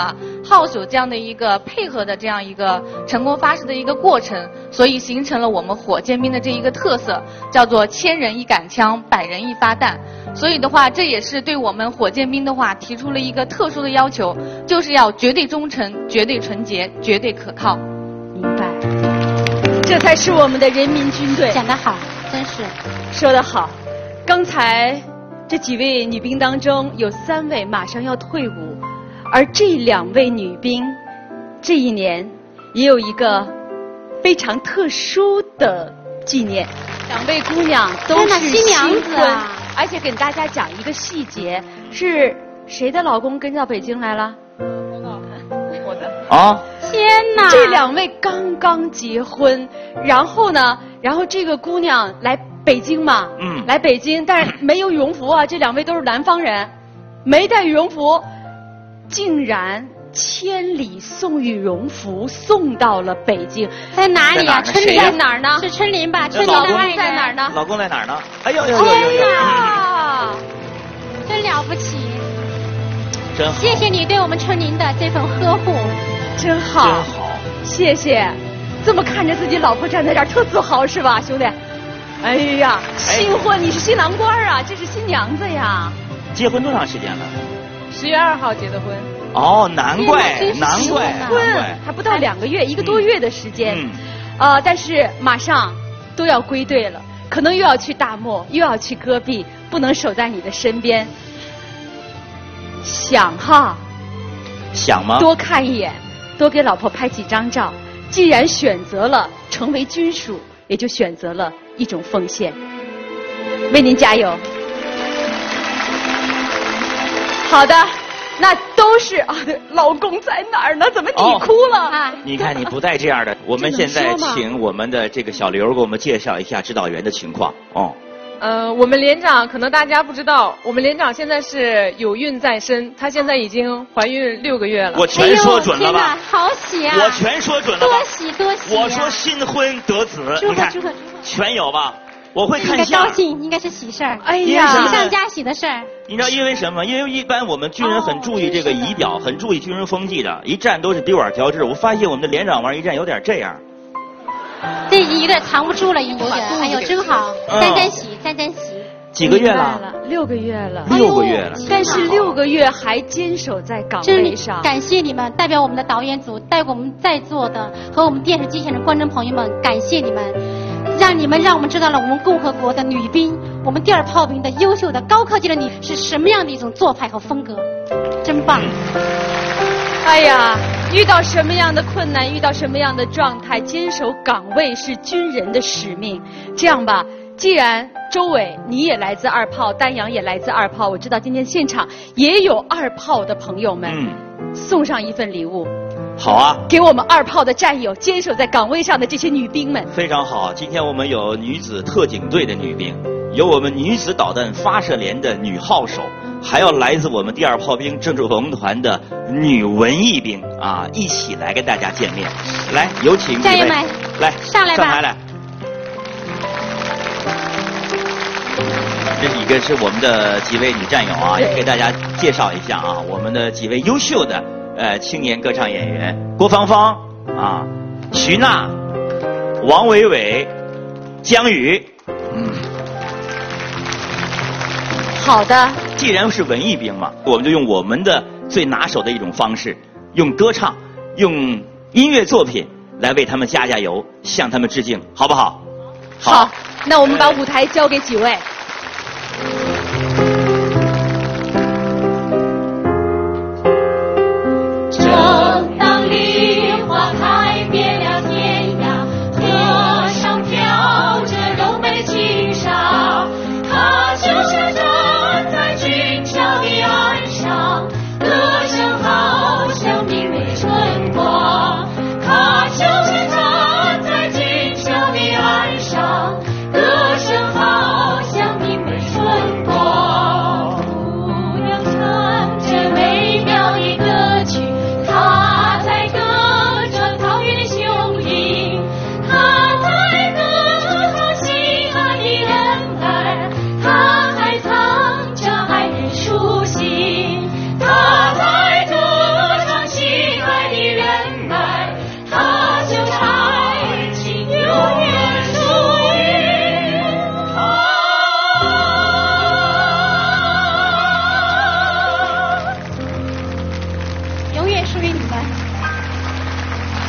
号手这样的一个配合的这样一个成功发射的一个过程，所以形成了我们火箭兵的这一个特色，叫做千人一杆枪，百人一发弹。所以的话，这也是对我们火箭兵的话提出了一个特殊的要求，就是要绝对忠诚、绝对纯洁、绝对可靠。 明白，这才是我们的人民军队。 讲得好，真是说得好。刚才这几位女兵当中，有三位马上要退伍，而这两位女兵这一年也有一个非常特殊的纪念。两位姑娘都是新娘子啊！ 而且给大家讲一个细节，是谁的老公跟到北京来了？我的。 啊！ 天哪！这两位刚刚结婚，然后呢，然后这个姑娘来北京嘛，嗯，来北京，但是没有羽绒服啊，这两位都是南方人，没带羽绒服，竟然千里送羽绒服送到了北京， 在哪里啊？ 春林在哪儿呢？ 是春林吧？春林的爱人在哪儿呢？ 老公在哪儿呢？哎呦呦呦呦呦！ 呀，真了不起！ 真好！ 谢谢你对我们春林的这份呵护， 真好， 真好， 谢谢。这么看着自己老婆站在这儿，特自豪是吧，兄弟？哎呀，新婚你是新郎官啊，这是新娘子呀。 结婚多长时间了？ 十月二号结的婚。 哦，难怪，难怪， 婚还不到两个月，一个多月的时间。嗯。呃，但是马上都要归队了，可能又要去大漠，又要去戈壁，不能守在你的身边。想哈。 想吗？ 多看一眼，多给老婆拍几张照。既然选择了成为军属，也就选择了一种奉献。为您加油。好的，那都是啊，老公在哪儿呢？怎么你哭了？ 哦、你看你不带这样的。我们现在请我们的这个小刘给我们介绍一下指导员的情况。哦。 呃，我们连长可能大家不知道，我们连长现在是有孕在身，她现在已经怀孕六个月了。 我全说准了吧？ 哎、好喜啊！ 我全说准了吧？ 多喜多喜、啊！ 我说新婚得子，你看全有吧？我会看相。 应该高兴，应该是喜事儿。 哎呀， 喜上加喜的事儿。 你知道因为什么？因为一般我们军人很注意这个仪表，哦、很注意军人风纪的，一站都是比碗调制。我发现我们的连长玩一站有点这样。 这已经有点藏不住了，已经有点。哎呦，真好，沾沾喜，沾沾喜。 几个月了？ 六个月了。 六个月了。 但是六个月还坚守在岗位上。 感谢你们，代表我们的导演组，代表我们在座的和我们电视机前的观众朋友们，感谢你们，让你们让我们知道了我们共和国的女兵，我们第二炮兵的优秀的高科技的女是什么样的一种做派和风格，真棒。 哎呀，遇到什么样的困难，遇到什么样的状态，坚守岗位是军人的使命。这样吧。既然周伟你也来自二炮，丹阳也来自二炮，我知道今天现场也有二炮的朋友们，嗯，送上一份礼物。 好啊， 给我们二炮的战友，坚守在岗位上的这些女兵们。 非常好，今天我们有女子特警队的女兵，有我们女子导弹发射连的女号手，还有来自我们第二炮兵政治活动团的女文艺兵啊，一起来跟大家见面。来，有请战友们， 来上来吧， 上台来。这一个是我们的几位女战友啊，也给大家介绍一下啊，我们的几位优秀的呃青年歌唱演员，郭芳芳啊，徐娜、王伟伟、江宇。嗯， 好的。 既然是文艺兵嘛，我们就用我们的最拿手的一种方式，用歌唱，用音乐作品来为他们加加油，向他们致敬，好不好？ 好。好，那我们把舞台交给几位。 正当梨花开遍了天涯，河上飘着柔美轻纱，它就是站在军桥的岸上，歌声好像明媚春光。它就是站在军桥的岸上，歌声好像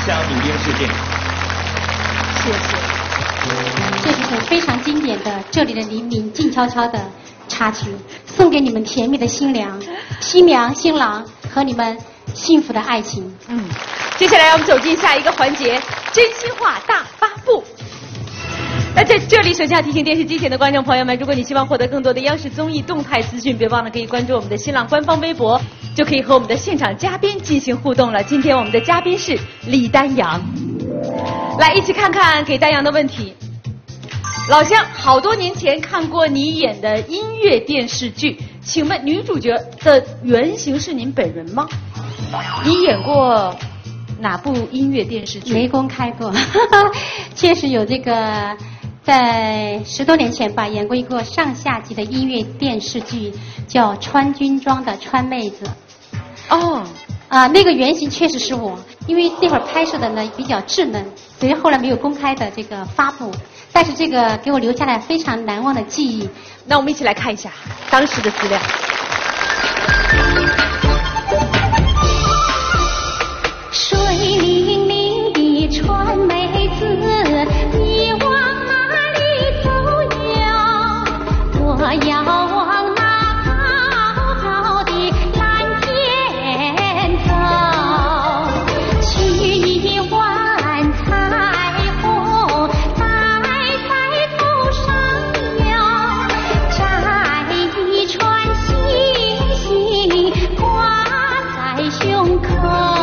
向女兵致敬。 谢谢。这是首非常经典的《这里的黎明静悄悄》的插曲，送给你们甜蜜的新娘、新娘、新郎和你们幸福的爱情。 嗯，接下来我们走进下一个环节，真心话大发布。那在这里，首先要提醒电视机前的观众朋友们，如果你希望获得更多的央视综艺动态资讯，别忘了可以关注我们的新浪官方微博，就可以和我们的现场嘉宾进行互动了。今天我们的嘉宾是李丹阳，来一起看看给丹阳的问题。老乡，好多年前看过你演的音乐电视剧，请问女主角的原型是您本人吗？你演过哪部音乐电视剧？ 没公开过，确实有这个，在十多年前吧，演过一个上下集的音乐电视剧，叫《穿军装的川妹子》。 哦， 啊、那个原型确实是我，因为那会儿拍摄的呢比较稚嫩，所以后来没有公开的这个发布。但是这个给我留下了非常难忘的记忆。 那我们一起来看一下当时的资料。 水灵灵的川妹子，你往哪里走呀？我要往那高高的蓝天走，取一碗彩虹戴在头上呀，摘一串星星挂在胸口。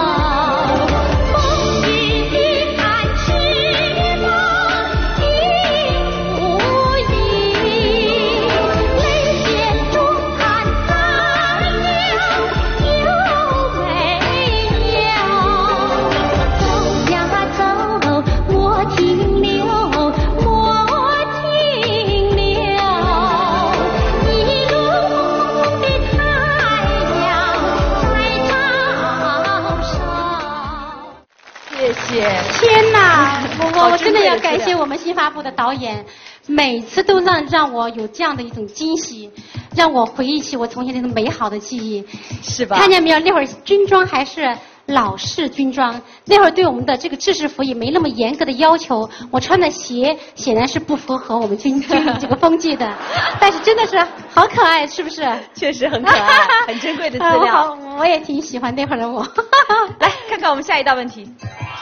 天哪，我我我真的要感谢我们新发部的导演，每次都让让我有这样的一种惊喜，让我回忆起我从前那种美好的记忆， 是吧？ 看见没有，那会儿军装还是老式军装，那会儿对我们的这个制式服也没那么严格的要求，我穿的鞋显然是不符合我们军军这个风纪的，但是真的是好可爱，是不是？ 确实很可爱，很珍贵的资料。 啊、我, 我也挺喜欢那会儿的我。 来看看我们下一道问题。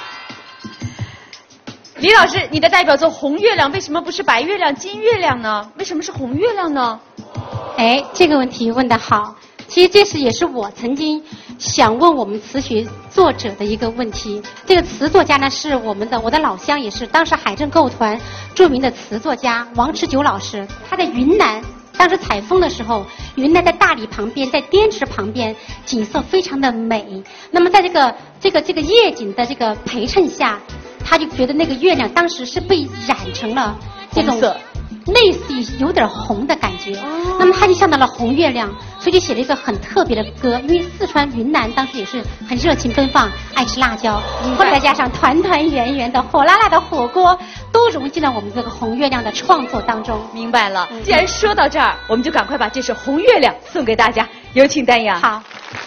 李老师，你的代表作《红月亮》为什么不是白月亮、金月亮呢？为什么是红月亮呢？ 哎，这个问题问得好。其实这是也是我曾经想问我们词曲作者的一个问题。这个词作家呢是我们的我的老乡，也是当时海政歌舞团著名的词作家王持久老师。他在云南当时采风的时候，云南在大理旁边，在滇池旁边，景色非常的美。那么在这个这个这个夜景的这个陪衬下，他就觉得那个月亮当时是被染成了这种类似于有点红的感觉，哦、那么他就想到了红月亮，所以就写了一个很特别的歌。因为四川云南当时也是很热情奔放，爱吃辣椒，后来再加上团团圆圆的火辣辣的火锅，都融进了我们这个红月亮的创作当中。 明白了。既然说到这儿，我们就赶快把这首《红月亮》送给大家，有请丹阳。 好。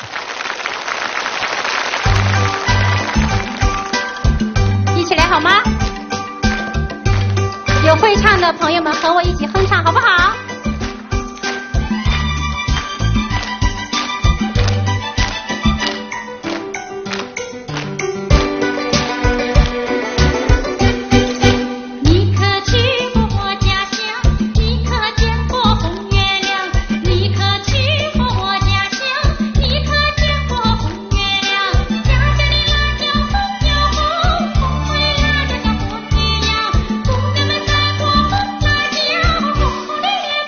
一起来好吗？有会唱的朋友们和我一起哼唱好不好？ 红月亮，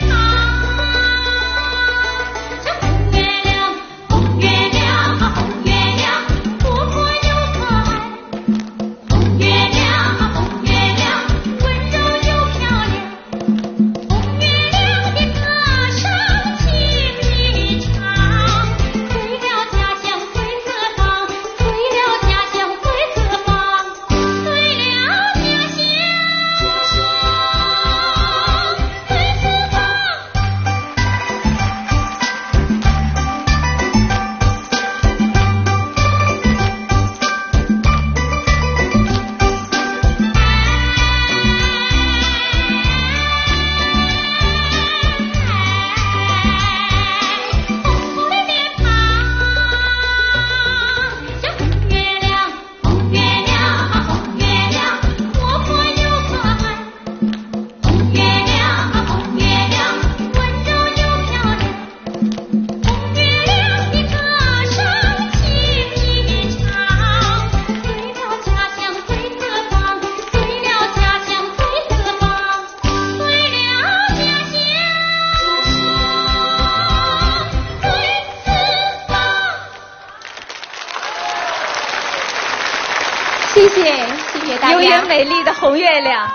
谢谢谢谢大家。 永远美丽的红月亮。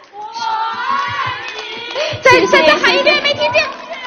再再再喊一遍，没听见。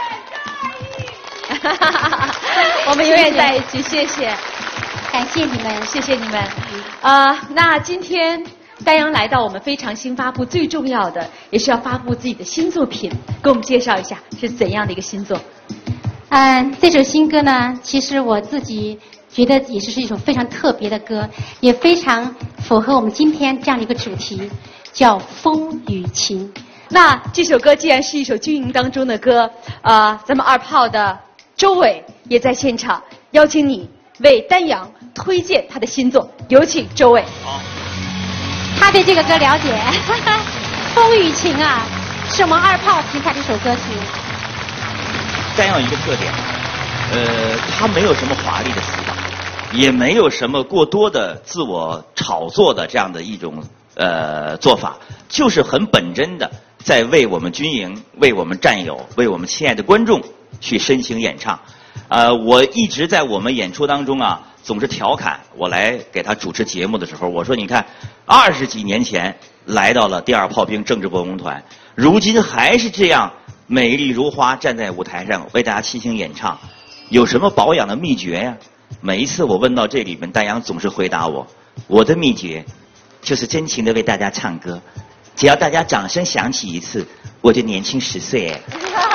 我们永远在一起，谢谢， 感谢你们， 谢谢你们。啊、呃，那今天丹阳来到我们非常新发布，最重要的也是要发布自己的新作品，给我们介绍一下是怎样的一个新作。 嗯，这首新歌呢，其实我自己觉得也是是一首非常特别的歌，也非常符合我们今天这样的一个主题，叫风雨情。 那这首歌既然是一首军营当中的歌，啊、呃，咱们二炮的周伟也在现场，邀请你为丹阳推荐他的新作，有请周伟。 好， 他对这个歌了解，风雨情啊，是我们二炮评判这首歌曲。 丹阳有一个特点，呃，他没有什么华丽的词法，也没有什么过多的自我炒作的这样的一种呃做法，就是很本真的在为我们军营、为我们战友、为我们亲爱的观众去深情演唱。呃，我一直在我们演出当中啊，总是调侃我来给他主持节目的时候，我说你看，二十几年前来到了第二炮兵政治播工团，如今还是这样美丽如花站在舞台上为大家倾情演唱，有什么保养的秘诀呀？每一次我问到这里面，丹阳总是回答我，我的秘诀就是真情的为大家唱歌，只要大家掌声响起一次，我就年轻十岁哎。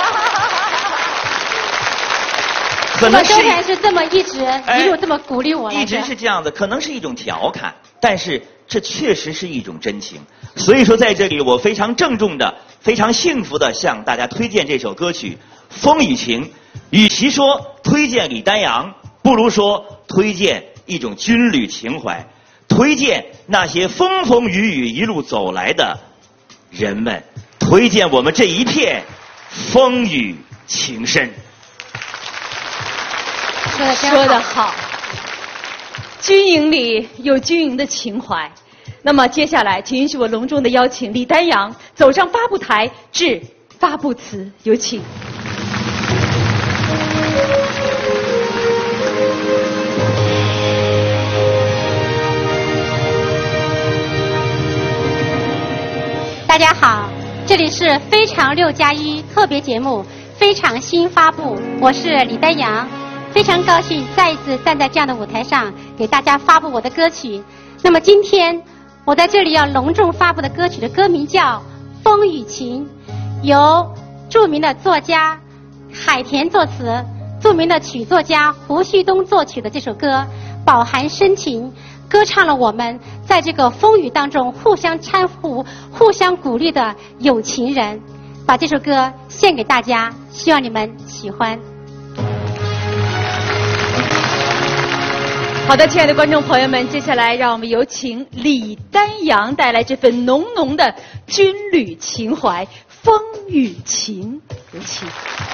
可能是周全是这么一直一路这么鼓励我来着， 一直是这样的，可能是一种调侃，但是这确实是一种真情。所以说在这里我非常郑重的、非常幸福的向大家推荐这首歌曲《风雨情》。与其说推荐李丹阳，不如说推荐一种军旅情怀，推荐那些风风雨雨一路走来的人们，推荐我们这一片风雨情深。 说得说得好，军营里有军营的情怀。那么接下来，请允许我隆重的邀请李丹阳走上发布台致发布词，有请。 大家好，这里是非常六加一特别节目，非常新发布，我是李丹阳。非常高兴再一次站在这样的舞台上给大家发布我的歌曲。那么今天我在这里要隆重发布的歌曲的歌名叫《风雨情》，由著名的作家海田作词，著名的曲作家胡旭东作曲的这首歌饱含深情，歌唱了我们在这个风雨当中互相搀扶、互相鼓励的有情人。把这首歌献给大家，希望你们喜欢。 好的，亲爱的观众朋友们，接下来让我们有请李丹阳带来这份浓浓的军旅情怀《风雨情》，有请。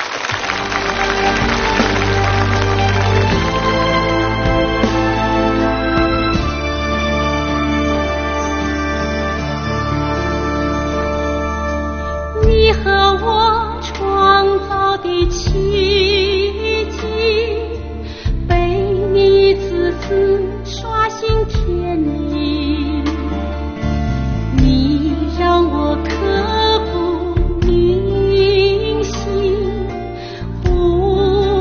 你和我创造的奇迹，被你一次次刷新天理，你让我刻骨铭心，无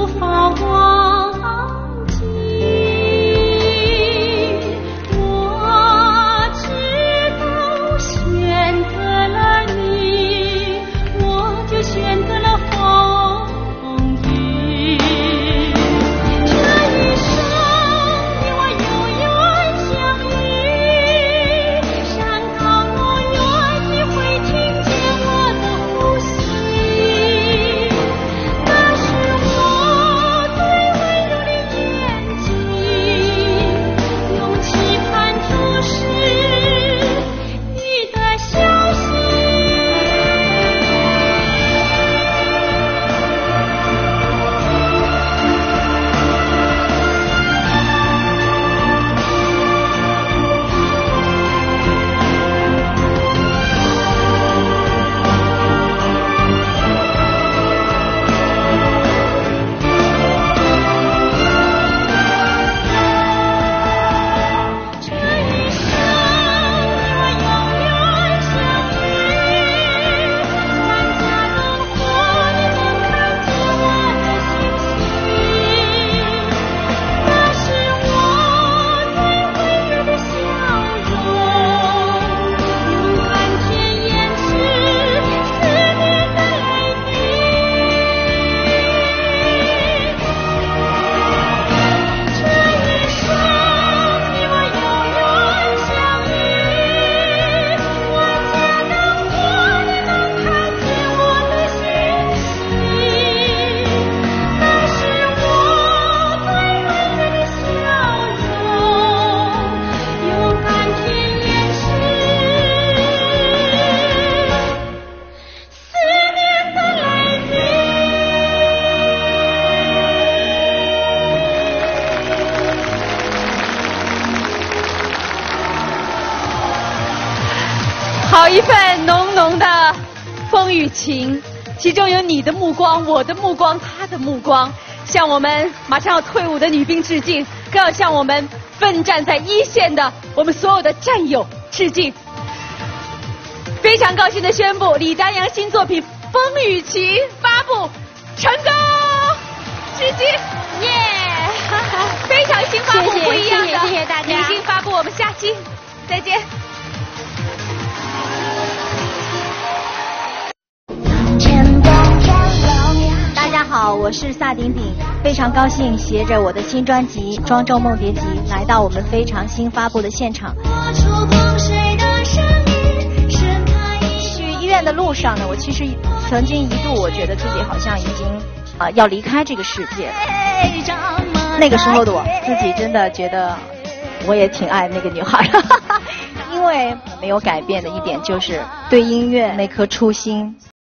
有一份浓浓的风雨情，其中有你的目光、我的目光、他的目光，向我们马上要退伍的女兵致敬，更要向我们奋战在一线的我们所有的战友致敬。非常高兴的宣布，李丹阳新作品《风雨情》发布成功，致敬，耶！非常新发布，不一样的， 谢谢谢谢大家， 明星发布，我们下期再见。 大家好，我是萨顶顶，非常高兴携着我的新专辑《庄周梦蝶集》来到我们非常新发布的现场。去医院的路上呢，我其实曾经一度我觉得自己好像已经啊、呃、要离开这个世界。那个时候的我自己真的觉得我也挺爱那个女孩，因为没有改变的一点就是对音乐那颗初心。